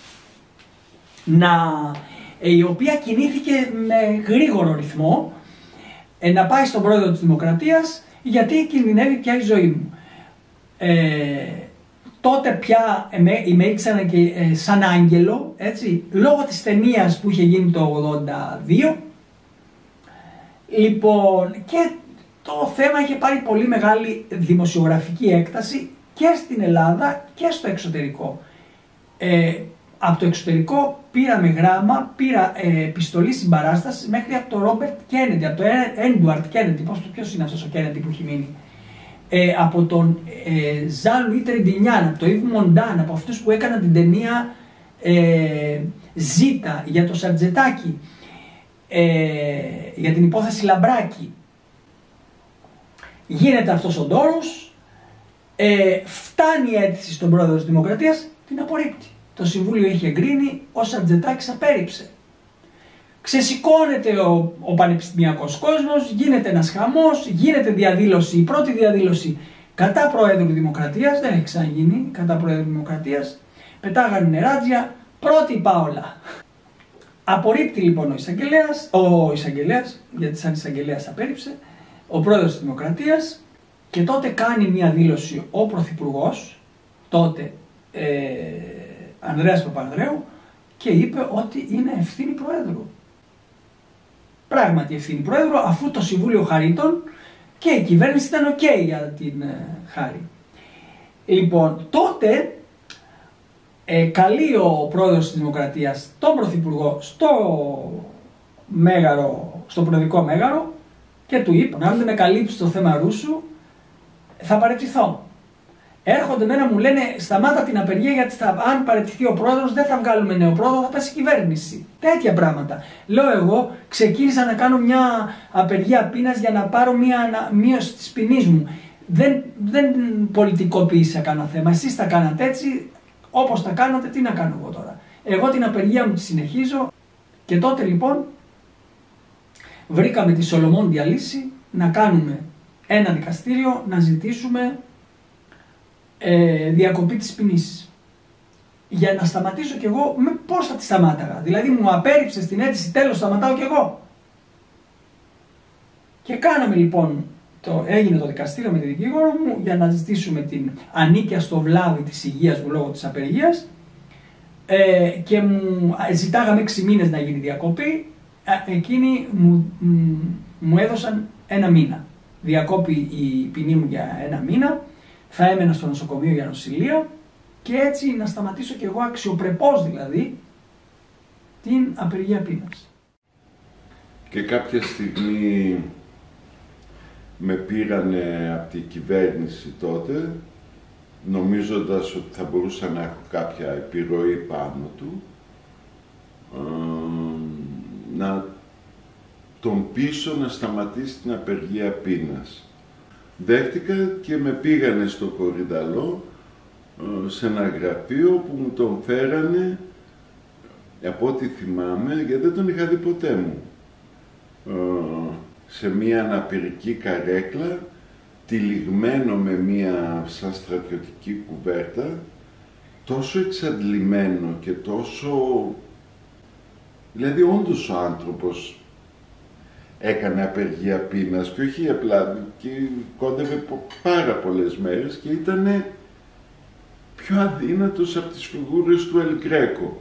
η οποία κινήθηκε με γρήγορο ρυθμό να πάει στον πρόεδρο της Δημοκρατίας, γιατί κινδυνεύει πια η ζωή μου. Τότε πια με ήξεραν και σαν άγγελο, έτσι, λόγω της ταινίας που είχε γίνει το 82. Λοιπόν, και το θέμα είχε πάρει πολύ μεγάλη δημοσιογραφική έκταση και στην Ελλάδα και στο εξωτερικό. Από το εξωτερικό πήραμε γράμμα, πήρα επιστολή συμπαράστασης μέχρι από τον Ρόμπερτ Κέννεντι, από τον Έντουαρτ Κέννεντι, ποιος είναι αυτός ο Κέννεντι που έχει μείνει, από τον Ζαν Λουί Τρεντινιάν, από τον Ιβ Μοντάν, από αυτούς που έκαναν την ταινία Ζήτα για το Σαρτζετάκι, για την υπόθεση Λαμπράκη. Γίνεται αυτός ο ντόρος, φτάνει η αίτηση στον πρόεδρο της Δημοκρατίας, την απορρίπτει. Το Συμβούλιο έχει εγκρίνει, ο Σαρτζετάκης απέρριψε. Ξεσηκώνεται ο πανεπιστημιακός κόσμος, γίνεται ένας χαμός, γίνεται διαδήλωση, η πρώτη διαδήλωση κατά Προέδρου Δημοκρατίας, δεν έχει ξαναγίνει κατά Προέδρου Δημοκρατίας, πετάγανε νεράτζια, πρώτη η Πάολα. Απορρίπτει λοιπόν ο εισαγγελέας, γιατί σαν εισαγγελέας απέρριψε, ο πρόεδρος της Δημοκρατίας, και τότε κάνει μια δήλωση ο πρωθυπουργός, τότε Ανδρέας Παπανδρέου, και είπε ότι είναι ευθύνη Προέδρου. Πράγματι ευθύνη Προέδρου, αφού το Συμβούλιο Χαρίτων και η κυβέρνηση ήταν ok για την Χάρη. Λοιπόν, τότε καλεί ο πρόεδρος της Δημοκρατίας τον πρωθυπουργό στο προεδρικό μέγαρο και του είπε: αν δεν με καλύψει το θέμα Ρούσου, θα παραιτηθώ. Έρχονται μένα, μου λένε: σταμάτα την απεργία, γιατί αν παραιτηθεί ο πρόεδρος δεν θα βγάλουμε νέο πρόεδρο, θα πέσει η κυβέρνηση. Τέτοια πράγματα. Λέω εγώ, ξεκίνησα να κάνω μια απεργία πείνας για να πάρω μια μείωση της ποινής μου. Δεν πολιτικοποίησα κανένα θέμα. Εσείς τα κάνατε έτσι, όπως τα κάνατε, τι να κάνω εγώ τώρα. Εγώ την απεργία μου τη συνεχίζω και τότε λοιπόν βρήκαμε τη Σολομόντια λύση να κάνουμε ένα δικαστήριο, να ζητήσουμε διακοπή της ποινής. Για να σταματήσω κι εγώ, πώς θα τη σταμάταγα. Δηλαδή μου απέρριψες την αίτηση, τέλος σταματάω κι εγώ. Και κάναμε λοιπόν, έγινε το δικαστήριο με τη δικηγόρο μου για να ζητήσουμε την ανίκεια στο βλάβη της υγείας μου λόγω της απεργίας και μου ζητάγαμε 6 μήνες να γίνει διακοπή. Εκείνοι μου έδωσαν 1 μήνα. Διακόπη η ποινή μου για 1 μήνα, θα έμενα στο νοσοκομείο για νοσηλεία και έτσι να σταματήσω κι εγώ αξιοπρεπώς δηλαδή την απεργία πείνας. Και κάποια στιγμή με πήρανε από την κυβέρνηση τότε, νομίζοντας ότι θα μπορούσα να έχω κάποια επιρροή πάνω του, να τον πείσω να σταματήσει την απεργία πείνας. Δέχτηκα και με πήγανε στο Κορυδαλό, σε ένα γραφείο που μου τον φέρανε, από ό,τι θυμάμαι, γιατί δεν τον είχα δει ποτέ μου, σε μία αναπηρική καρέκλα, τυλιγμένο με μία σαν στρατιωτική κουβέρτα, τόσο εξαντλημένο και τόσο... Δηλαδή όντως ο άνθρωπος έκανε απεργία πείνας και όχι απλά, και κόντευε πάρα πολλές μέρες και ήταν πιο αδύνατος από τις φιγούρες του Ελ Γκρέκο.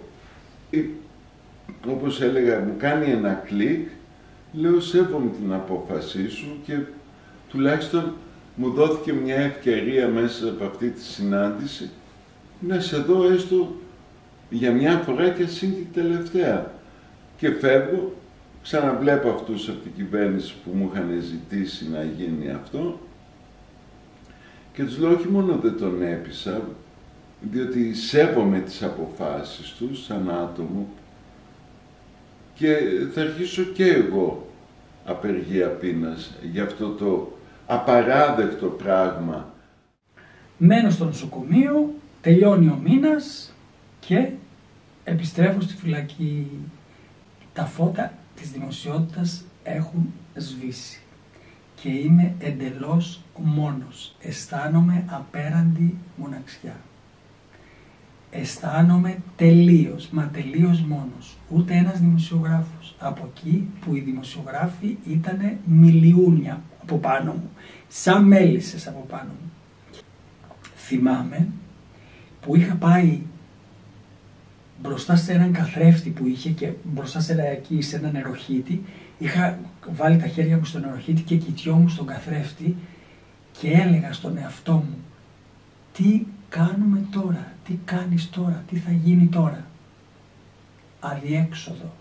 Όπως έλεγα, μου κάνει ένα κλικ, λέω σέβομαι την απόφασή σου και τουλάχιστον μου δόθηκε μια ευκαιρία μέσα από αυτή τη συνάντηση να σε δω έστω για μια φορά και συν την τελευταία. Και φεύγω, ξαναβλέπω αυτούς από την κυβέρνηση που μου είχαν ζητήσει να γίνει αυτό και τους λέω όχι μόνο δεν τον έπεισα, διότι σέβομαι τις αποφάσεις τους σαν άτομο και θα αρχίσω και εγώ απεργία πείνας για αυτό το απαράδεκτο πράγμα. Μένω στο νοσοκομείο, τελειώνει ο μήνας και επιστρέφω στη φυλακή. Τα φώτα της δημοσιότητας έχουν σβήσει και είμαι εντελώς μόνος. Αισθάνομαι απέραντη μοναξιά. Αισθάνομαι τελείως μόνος. Ούτε ένας δημοσιογράφος. Από εκεί που οι δημοσιογράφοι ήτανε μιλιούνια από πάνω μου. Σαν μέλισσες από πάνω μου. Θυμάμαι που είχα πάει μπροστά σε έναν καθρέφτη που είχε και μπροστά σε ένα νεροχύτη, είχα βάλει τα χέρια μου στο νεροχύτη και κοιτιόμουν στον καθρέφτη και έλεγα στον εαυτό μου τι κάνουμε τώρα, τι κάνεις τώρα, τι θα γίνει τώρα. Αδιέξοδο.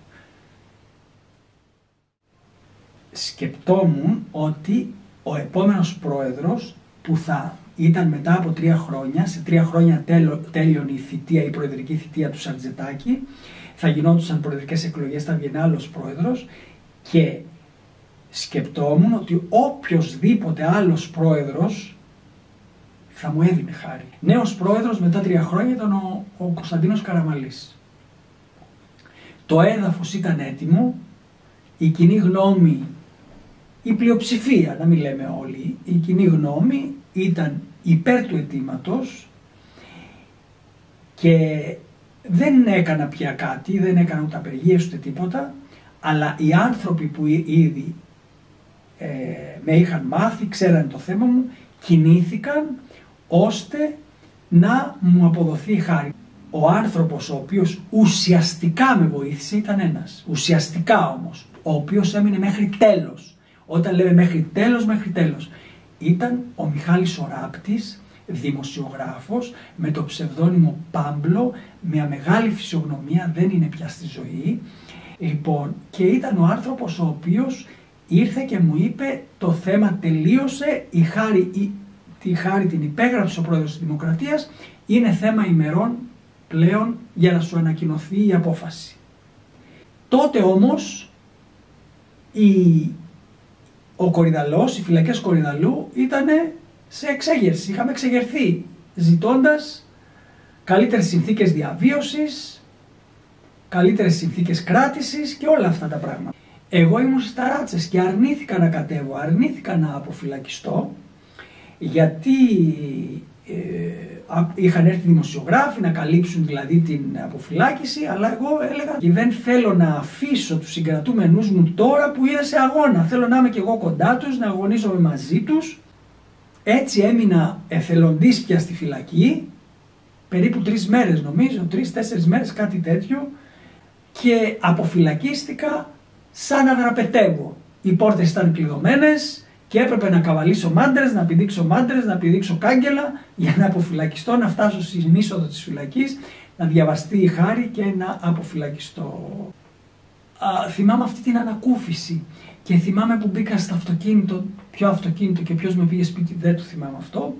Σκεπτόμουν ότι ο επόμενος πρόεδρος που θα ήταν μετά από 3 χρόνια, σε 3 χρόνια τέλειωνε η θητεία, η προεδρική θητεία του Σαρτζετάκη, θα γινόντουσαν προεδρικές εκλογές, θα βγαίνει άλλος πρόεδρος και σκεπτόμουν ότι οποιοσδήποτε άλλος πρόεδρος θα μου έδινε χάρη. Νέος πρόεδρος μετά 3 χρόνια ήταν ο Κωνσταντίνος Καραμαλής. Το έδαφος ήταν έτοιμο, η κοινή γνώμη, η πλειοψηφία, να μην λέμε όλοι, η κοινή γνώμη ήταν υπέρ του αιτήματος και δεν έκανα πια κάτι, δεν έκανα ούτε απεργίες ούτε τίποτα, αλλά οι άνθρωποι που ήδη με είχαν μάθει, ξέραν το θέμα μου, κινήθηκαν ώστε να μου αποδοθεί χάρη. Ο άνθρωπος ο οποίος ουσιαστικά με βοήθησε ήταν ένας, ουσιαστικά όμως, ο οποίος έμεινε μέχρι τέλος. Όταν λέμε μέχρι τέλος, ήταν ο Μιχάλης ο Ράπτης, δημοσιογράφος, με το ψευδόνυμο Πάμπλο, μια μεγάλη φυσιογνωμία, δεν είναι πια στη ζωή. Λοιπόν, και ήταν ο άνθρωπος ο οποίος ήρθε και μου είπε το θέμα τελείωσε, τη χάρη την υπέγραψε ο πρόεδρος της Δημοκρατίας, είναι θέμα ημερών πλέον για να σου ανακοινωθεί η απόφαση. Τότε όμως ο Κορυδαλός, οι φυλακές Κορυδαλού ήταν σε εξέγερση, είχαμε εξεγερθεί ζητώντας καλύτερες συνθήκες διαβίωσης, καλύτερες συνθήκες κράτησης και όλα αυτά τα πράγματα. Εγώ ήμουν στις ταράτσες και αρνήθηκα να κατέβω, αρνήθηκα να αποφυλακιστώ, γιατί είχαν έρθει δημοσιογράφοι να καλύψουν δηλαδή την αποφυλάκηση, αλλά εγώ έλεγα και δεν θέλω να αφήσω τους συγκρατούμενους μου τώρα που είναι σε αγώνα. Θέλω να είμαι και εγώ κοντά τους, να αγωνίζομαι μαζί τους. Έτσι έμεινα εθελοντής πια στη φυλακή, περίπου 3 μέρες νομίζω, 3-4 μέρες κάτι τέτοιο, και αποφυλακίστηκα σαν να δραπετεύω. Οι πόρτες ήταν κλειδωμένες και έπρεπε να καβαλήσω μάντρες, να πηδήξω μάντρες, να πηδήξω κάγκελα για να αποφυλακιστώ, να φτάσω στην είσοδο της φυλακής, να διαβαστεί η χάρη και να αποφυλακιστώ. Θυμάμαι αυτή την ανακούφιση και θυμάμαι που μπήκα στο αυτοκίνητο, ποιο αυτοκίνητο και ποιος με πήγε σπίτι, δεν το θυμάμαι αυτό,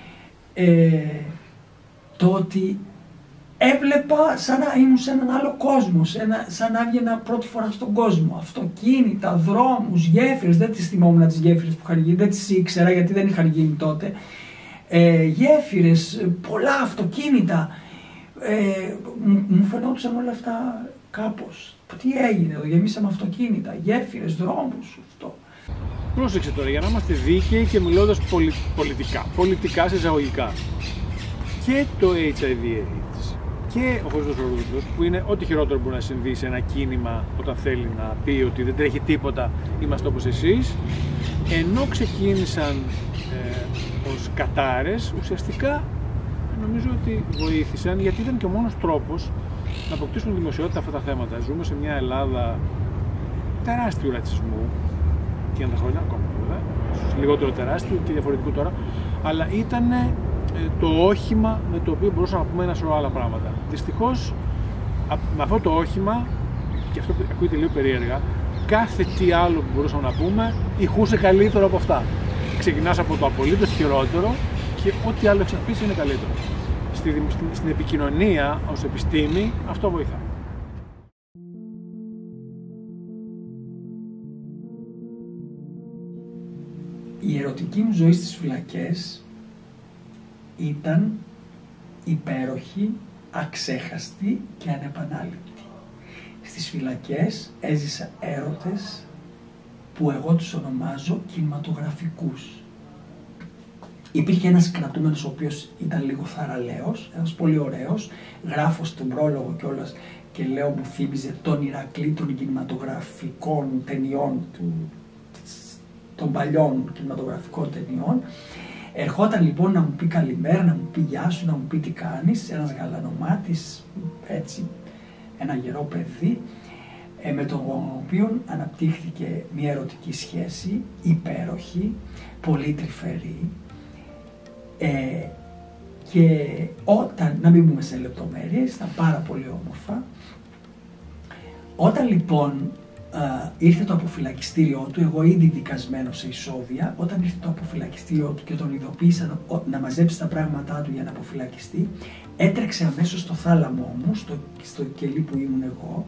το ότι έβλεπα σαν να ήμουν σε έναν άλλο κόσμο, σαν να έβγαινα πρώτη φορά στον κόσμο. Αυτοκίνητα, δρόμους, γέφυρες, δεν τις θυμόμουν τις γέφυρες που είχαν γίνει, δεν τις ήξερα γιατί δεν είχαν γίνει τότε. Γέφυρες, πολλά αυτοκίνητα, μου φαινόντουσαν όλα αυτά κάπως. Τι έγινε εδώ, γεμίσαμε αυτοκίνητα, γέφυρες, δρόμους, αυτό. Πρόσεξε τώρα, για να είμαστε δίκαιοι και μιλώντας πολιτικά σε εισαγωγικά. Και το HIV/AIDS και ο χωριστός προγραμματισμός, που είναι ό,τι χειρότερο μπορεί να συμβεί σε ένα κίνημα όταν θέλει να πει ότι δεν τρέχει τίποτα, είμαστε όπως εσείς, ενώ ξεκίνησαν ως κατάρες, ουσιαστικά νομίζω ότι βοήθησαν, γιατί ήταν και ο μόνος τρόπος να αποκτήσουν δημοσιότητα αυτά τα θέματα. Ζούμε σε μια Ελλάδα τεράστιου ρατσισμού και τα χρόνια ακόμα βέβαια, λιγότερο τεράστιο και διαφορετικό τώρα, αλλά ήταν το όχημα με το οποίο μπορούσαμε να πούμε ένα σωρό άλλα πράγματα. Δυστυχώς, με αυτό το όχημα, και αυτό ακούγεται λίγο περίεργα, κάθε τι άλλο που μπορούσαμε να πούμε ηχούσε καλύτερο από αυτά. Ξεκινάς από το απολύτως χειρότερο και ό,τι άλλο έχεις να πεις είναι καλύτερο. Στην επικοινωνία ως επιστήμη αυτό βοηθά. Η ερωτική μου ζωή στις φυλακές ήταν υπέροχη, αξέχαστη και ανεπανάληπτη. Στις φυλακές έζησα έρωτες που εγώ τους ονομάζω κινηματογραφικούς. Υπήρχε ένας κρατούμενος ο οποίος ήταν λίγο θαραλέος, ένας πολύ ωραίος, γράφω στον πρόλογο κιόλας και λέω μου θύμιζε τον Ηρακλή των κινηματογραφικών ταινιών, των παλιών κινηματογραφικών ταινιών. Ερχόταν λοιπόν να μου πει καλημέρα, να μου πει γεια σου, να μου πει τι κάνεις, ένας γαλανομάτης, έτσι, ένα γερό παιδί, με τον οποίο αναπτύχθηκε μια ερωτική σχέση, υπέροχη, πολύ τρυφερή, και όταν, να μην μπούμε σε λεπτομέρειες, ήταν πάρα πολύ όμορφα. Όταν λοιπόν ήρθε το αποφυλακιστήριό του, εγώ ήδη δικασμένο σε ισόβια, όταν ήρθε το αποφυλακιστήριό του και τον ειδοποίησαν να μαζέψει τα πράγματά του για να αποφυλακιστεί, έτρεξε αμέσως στο θάλαμό μου, στο κελί που ήμουν εγώ,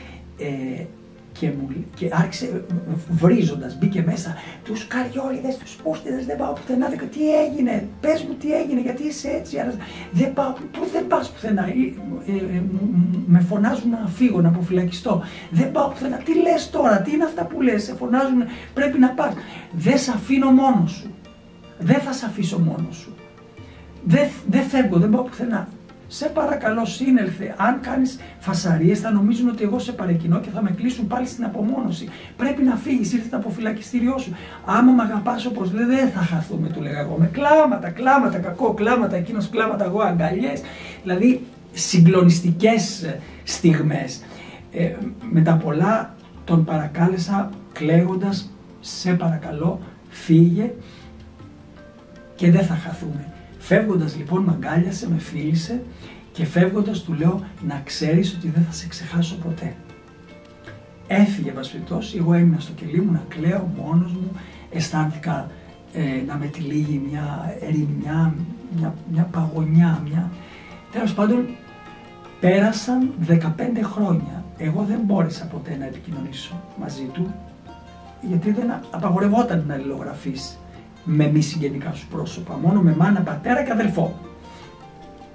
και άρχισε βρίζοντας, μπήκε μέσα, τους καριόλιδες, τους πούστιδες, δεν πάω πουθενά, τι έγινε, πες μου τι έγινε, γιατί είσαι έτσι, δεν πάω, πού δεν πας πουθενά, με φωνάζουν να φύγω, να αποφυλακιστώ, δεν πάω πουθενά, τι λες τώρα, τι είναι αυτά που λες, σε φωνάζουν, πρέπει να πας, δεν σε αφήνω μόνος σου, δεν θα σε αφήσω μόνος σου, δεν φεύγω, δεν πάω πουθενά. Σε παρακαλώ, σύνελθε. Αν κάνεις φασαρίες, θα νομίζουν ότι εγώ σε παρεκκινώ και θα με κλείσουν πάλι στην απομόνωση. Πρέπει να φύγεις, ήρθε το αποφυλακιστήριό σου. Άμα με αγαπάς όπως λέει, δεν θα χαθούμε, του λέγα εγώ. Με κλάματα, κακό κλάματα, εκείνος κλάματα, εγώ αγκαλιές. Δηλαδή, συγκλονιστικές στιγμές. Με τα πολλά τον παρακάλεσα κλαίγοντας, σε παρακαλώ, φύγε και δεν θα χαθούμε. Φεύγοντας λοιπόν με αγκάλιασε, με φίλησε και φεύγοντας του λέω να ξέρεις ότι δεν θα σε ξεχάσω ποτέ. Έφυγε βασιλετός, εγώ έμεινα στο κελί μου να κλαίω μόνος μου, αισθάνθηκα να με τυλίγει μια ερημιά, μια παγωνιά, Τέλος πάντων πέρασαν 15 χρόνια, εγώ δεν μπόρεσα ποτέ να επικοινωνήσω μαζί του, γιατί δεν απαγορευόταν να αλληλογραφείς με μη συγγενικά σου πρόσωπα, μόνο με μάνα, πατέρα και αδελφό.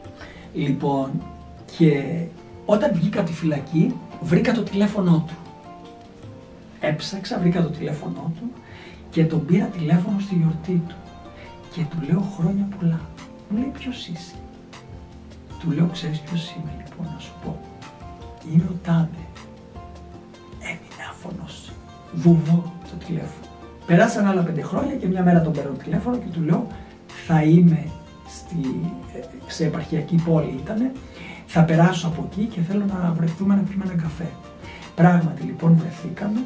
Λοιπόν, και όταν βγήκα από τη φυλακή, βρήκα το τηλέφωνό του. Έψαξα, βρήκα το τηλέφωνό του και τον πήρα τηλέφωνο στη γιορτή του. Και του λέω χρόνια πολλά. Μου λέει ποιος είσαι. Του λέω ξέρεις ποιος είμαι λοιπόν να σου πω. Είμαι ο τάδε. Έμεινε άφωνος. Βουβό το τηλέφωνο. Περάσαν άλλα 5 χρόνια και μια μέρα τον παίρνω τηλέφωνο και του λέω θα είμαι σε επαρχιακή πόλη ήτανε, θα περάσω από εκεί και θέλω να βρεθούμε να πιούμε έναν καφέ. Πράγματι λοιπόν βρεθήκαμε.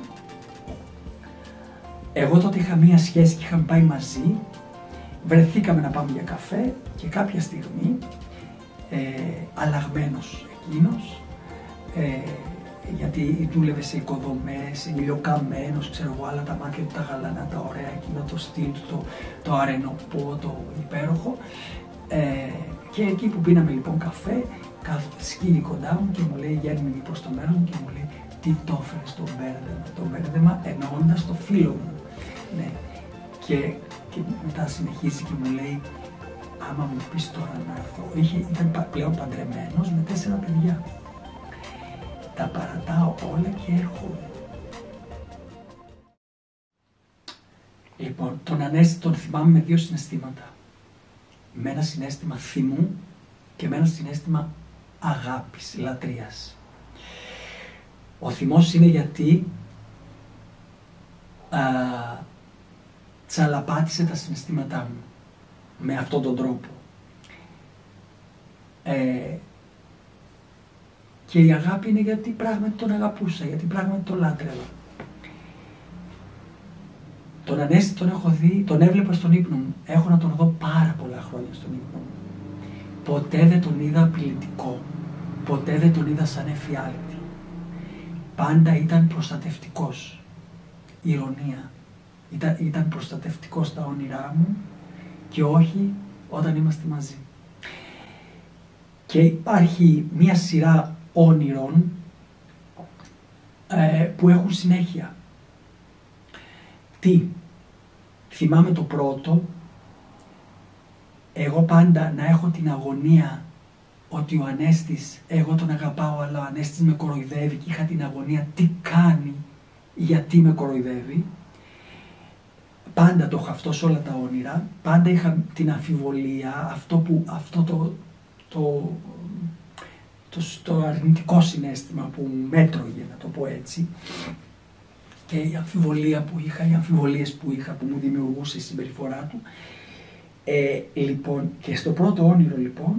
Εγώ τότε είχα μία σχέση και είχαμε πάει μαζί. Βρεθήκαμε να πάμε για καφέ και κάποια στιγμή αλλαγμένος εκείνος, γιατί δούλευε σε οικοδομές, ηλιοκαμένος, ξέρω εγώ, άλλα τα μάτια του τα γαλανά, τα ωραία, εκείνο το στυλ του, το αρενοπό, το υπέροχο. Και εκεί που πίναμε λοιπόν καφέ, σκύβει κοντά μου και μου λέει, γέρνει προς το μέρος μου και μου λέει τι το έφερες το μπέρδεμα, εννοώντας το φίλο μου. Ναι. Και μετά συνεχίζει και μου λέει, άμα μου πεις τώρα να έρθω, ήταν πλέον παντρεμένος με 4 παιδιά. Τα παρατάω όλα και έρχομαι. Λοιπόν, τον Ανέστη τον θυμάμαι με 2 συναισθήματα. Με ένα συναίσθημα θυμού και με ένα συναίσθημα αγάπης, λατρείας. Ο θυμός είναι γιατί τσαλαπάτησε τα συναισθήματά μου με αυτόν τον τρόπο. Και η αγάπη είναι γιατί πράγματι τον αγαπούσα, γιατί πράγματι τον λάτρευα. Τον Ανέστη τον έχω δει, τον έβλεπα στον ύπνο μου. Έχω να τον δω πάρα πολλά χρόνια στον ύπνο μου. Ποτέ δεν τον είδα απειλητικό. Ποτέ δεν τον είδα σαν εφιάλτη. Πάντα ήταν προστατευτικός. Ηρωνία. Ήταν προστατευτικός στα όνειρά μου και όχι όταν είμαστε μαζί. Και υπάρχει μία σειρά όνειρων που έχουν συνέχεια. Τι, θυμάμαι το πρώτο, εγώ πάντα να έχω την αγωνία ότι ο Ανέστης, εγώ τον αγαπάω αλλά ο Ανέστης με κοροϊδεύει και είχα την αγωνία τι κάνει, γιατί με κοροϊδεύει. Πάντα το είχα αυτό σε όλα τα όνειρα, πάντα είχα την αμφιβολία, το αρνητικό συναίσθημα που μου μέτρωγε, να το πω έτσι, και η αμφιβολία που είχα, οι αμφιβολίες που είχα που μου δημιουργούσε η συμπεριφορά του. Λοιπόν, και στο πρώτο όνειρο λοιπόν,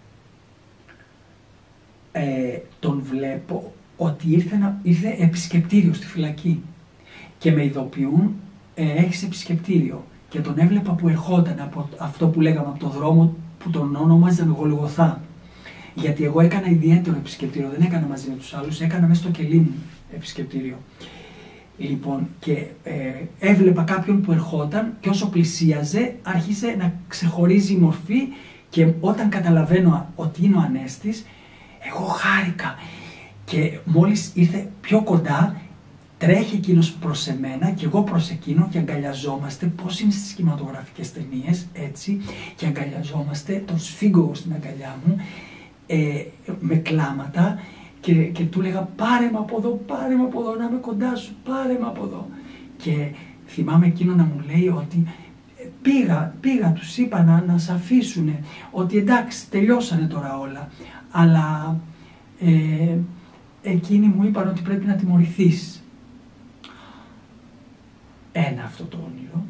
τον βλέπω ότι ήρθε επισκεπτήριο στη φυλακή και με ειδοποιούν έχεις επισκεπτήριο και τον έβλεπα που ερχόταν από αυτό που λέγαμε από το δρόμο που τον όνομαζαν Γολγοθά. Γιατί εγώ έκανα ιδιαίτερο επισκεπτήριο, δεν έκανα μαζί με τους άλλους, έκανα μέσα στο κελί μου επισκεπτήριο. Λοιπόν, και έβλεπα κάποιον που ερχόταν και όσο πλησίαζε άρχισε να ξεχωρίζει η μορφή και όταν καταλαβαίνω ότι είναι ο Ανέστης, εγώ χάρηκα και μόλις ήρθε πιο κοντά τρέχει εκείνος προς εμένα και εγώ προς εκείνο και αγκαλιαζόμαστε, πώς είναι στις κινηματογραφικές ταινίες, έτσι, και αγκαλιαζόμαστε, τον σφίγγω στην αγκαλιά μου, με κλάματα και του έλεγα πάρε με από εδώ, να είμαι κοντά σου, πάρε με από εδώ. Και θυμάμαι εκείνο να μου λέει ότι πήγα, τους είπα να σε αφήσουνε, ότι εντάξει τελειώσανε τώρα όλα, αλλά εκείνοι μου είπαν ότι πρέπει να τιμωρηθείς. Ένα αυτό το όνειρο,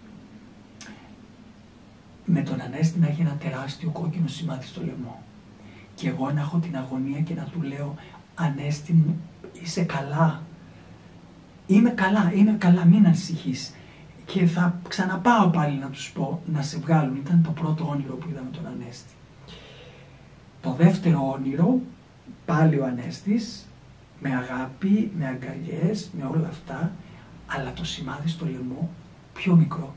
με τον Ανέστη να έχει ένα τεράστιο κόκκινο σημάδι στο λαιμό. Και εγώ να έχω την αγωνία και να του λέω Ανέστη μου, είσαι καλά. Είμαι καλά, μην ανησυχείς. Και θα ξαναπάω πάλι να τους πω να σε βγάλουν. Ήταν το πρώτο όνειρο που είδα με τον Ανέστη. Το δεύτερο όνειρο, πάλι ο Ανέστης, με αγάπη, με αγκαλιές, με όλα αυτά, αλλά το σημάδι στο λαιμό πιο μικρό.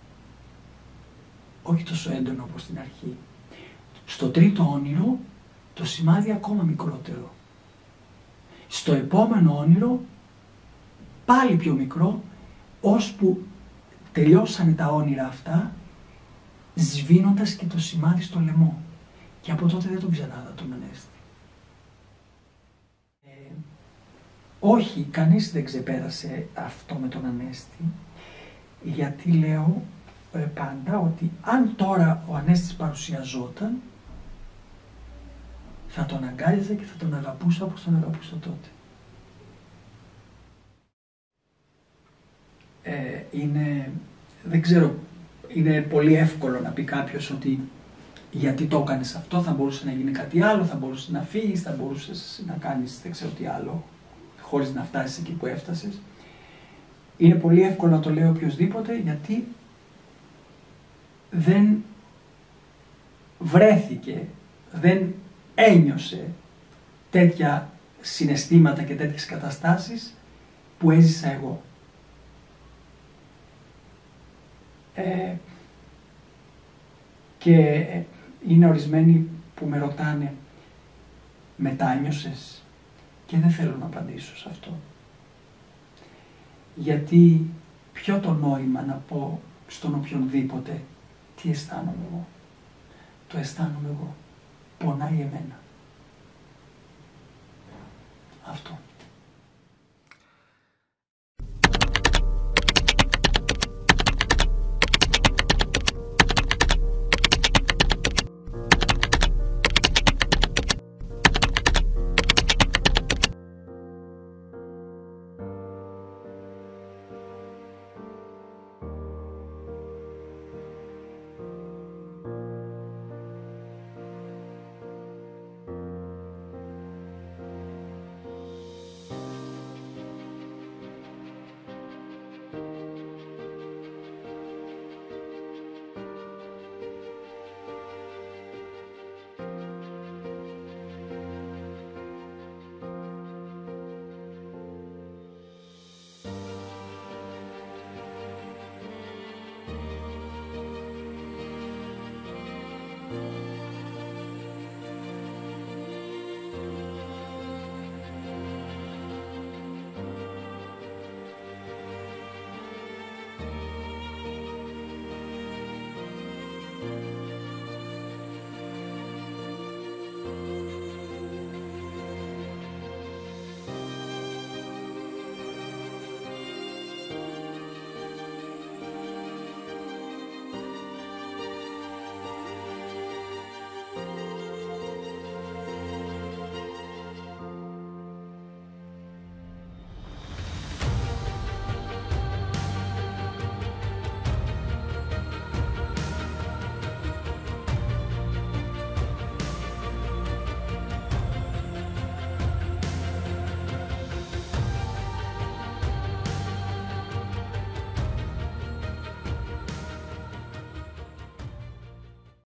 Όχι τόσο έντονο όπως στην αρχή. Στο τρίτο όνειρο, το σημάδι ακόμα μικρότερο. Στο επόμενο όνειρο, πάλι πιο μικρό, ώσπου τελειώσανε τα όνειρα αυτά, σβήνοντας και το σημάδι στο λαιμό. Και από τότε δεν τον ξανάδα τον Ανέστη. Όχι, κανείς δεν ξεπέρασε αυτό με τον Ανέστη, γιατί λέω πάντα ότι αν τώρα ο Ανέστης παρουσιαζόταν, θα τον αγκάλιζα και θα τον αγαπούσα όπως τον αγαπούσα τότε. Δεν ξέρω, είναι πολύ εύκολο να πει κάποιος ότι γιατί το έκανες αυτό, θα μπορούσε να γίνει κάτι άλλο, θα μπορούσε να φύγεις, θα μπορούσες να κάνεις δεν ξέρω τι άλλο, χωρίς να φτάσεις εκεί που έφτασες. Είναι πολύ εύκολο να το λέει οποιοσδήποτε, γιατί δεν βρέθηκε, δεν ένιωσε τέτοια συναισθήματα και τέτοιες καταστάσεις που έζησα εγώ. Και είναι ορισμένοι που με ρωτάνε, μετάνιωσες? Και δεν θέλω να απαντήσω σε αυτό. Γιατί ποιο το νόημα να πω στον οποιονδήποτε τι αισθάνομαι εγώ. Το αισθάνομαι εγώ. Πονάει εμένα. Αυτό.